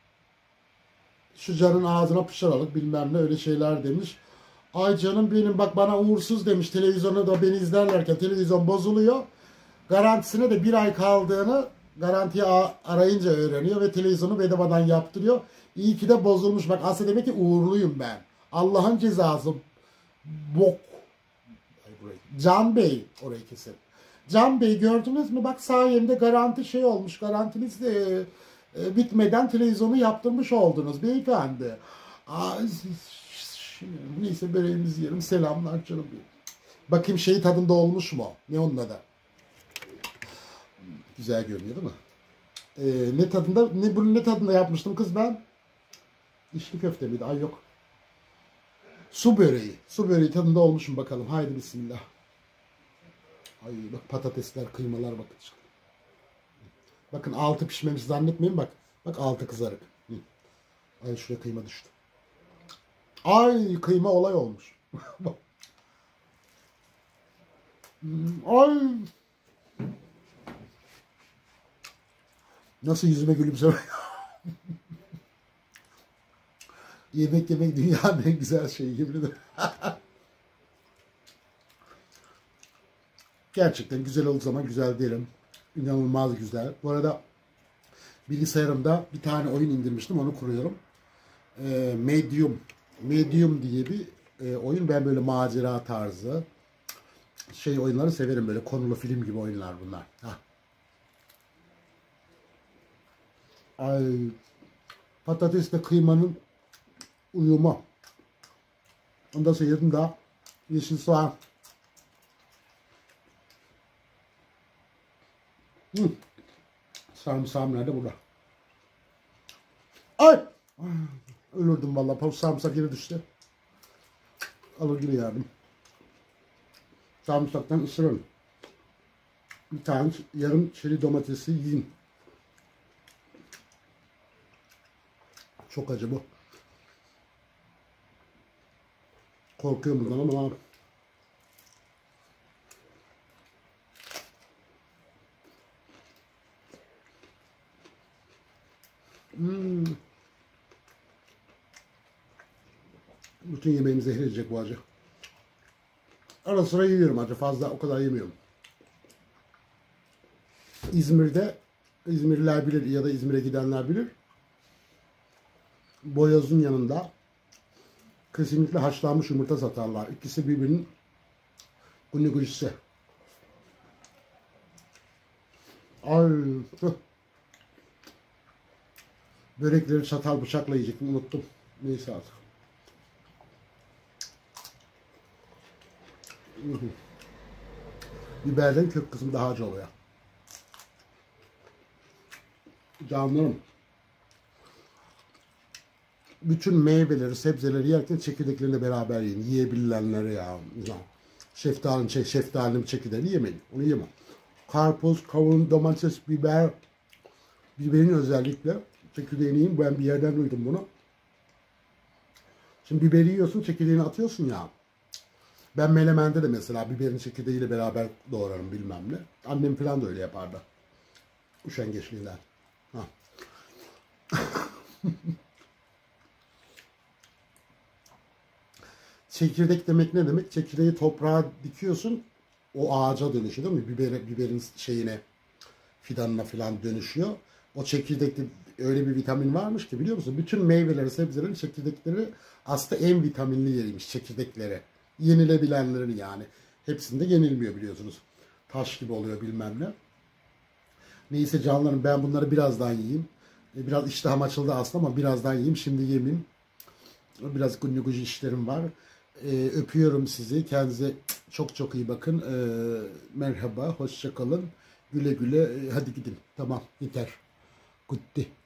A: şu Can'ın ağzına pışıralık bilmem ne öyle şeyler demiş. Ay canım benim bak bana uğursuz demiş. Televizyonu da beni izlerlerken televizyon bozuluyor. Garantisine de bir ay kaldığını garantiye arayınca öğreniyor ve televizyonu bedavadan yaptırıyor. İyi ki de bozulmuş. Bak aslında demek ki uğurluyum ben. Allah'ın cezası. Bok. Can Bey orayı kesin. Can Bey gördünüz mü? Bak sayemde garanti şey olmuş. Garantiniz de bitmeden televizyonu yaptırmış oldunuz beyefendi. Neyse böreğimizi yiyelim. Selamlar canım. Bakayım şeyi tadında olmuş mu? Ne onun adı? Güzel görünüyor değil mi? Ne tadında? Bunu ne tadında yapmıştım kız ben? İçli köfte miydi? Ay yok. Su böreği. Su böreği tadında olmuşum bakalım. Haydi bismillah. Ay bak patatesler, kıymalar bakın. Bakın altı pişmemiş zannetmeyin bak. Bak altı kızarık. Ay şuraya kıyma düştü. Ay kıyma olay olmuş. Ay. Nasıl yüzüme gülümseme. Yemek dünyanın en güzel şeyi gibi. Gerçekten güzel olduğu zaman güzel derim. İnanılmaz güzel. Bu arada bilgisayarımda bir tane oyun indirmiştim. Onu kuruyorum. Medium. Medium diye bir oyun. Ben böyle macera tarzı oyunları severim. Böyle konulu film gibi oyunlar bunlar. Hah. Ay, patatesle kıymanın uyumu. Ondan sonra yanında yeşil soğan. Sarımsağım nerede? Burada. Ay! Ölürdüm vallahi. Sarımsak yere düştü. Alır gibi yardım. Sarımsaktan ısırın. Bir tane yarım çeri domatesi yiyin. Çok acı bu. Korkuyorum bundan ama bütün yemeğimi zehirleyecek bu acı. Ara sıra yiyorum acı. Fazla o kadar yemiyorum. İzmir'de, İzmirliler bilir ya da İzmir'e gidenler bilir. Boyoz'un yanında kesinlikle haşlanmış yumurta satarlar. İkisi birbirinin gunicisi. Ay, börekleri çatal bıçakla yiyecektim, unuttum. Neyse artık. Biberden kök kısmı daha acı oluyor. Canlarım. Bütün meyveleri, sebzeleri yerken çekirdeklerini beraber yiyin. Yiyebilenleri ya. Şeftalinin çekirdeğini yemeyin. Onu yemem. Karpuz, kavun, domates, biber. Biberin özellikle çekirdeğini yiyin. Ben bir yerden duydum bunu. Şimdi biberi yiyorsun, çekirdeğini atıyorsun ya. Ben melemende de mesela biberin çekirdeğiyle beraber doğrarım bilmem ne. Annem falan da öyle yapardı. Üşengeçliğinden. Ha. Çekirdek demek ne demek? Çekirdeği toprağa dikiyorsun. O ağaca dönüşüyor değil mi? Biberin fidanına falan dönüşüyor. O çekirdekte öyle bir vitamin varmış ki biliyor musun? Bütün meyveleri, sebzelerin çekirdekleri aslında en vitaminli yeriymiş çekirdekleri. Yenilebilenlerin yani. Hepsinde yenilmiyor biliyorsunuz. Taş gibi oluyor bilmem ne. Neyse canlarım ben bunları birazdan yiyeyim. Biraz iştahım açıldı aslında ama birazdan yiyeyim. Şimdi yemeyeyim. Biraz gucu işlerim var. Öpüyorum sizi. Kendinize çok çok iyi bakın. Merhaba, hoşça kalın. Güle güle. Hadi gidin. Tamam, yeter. Gitti.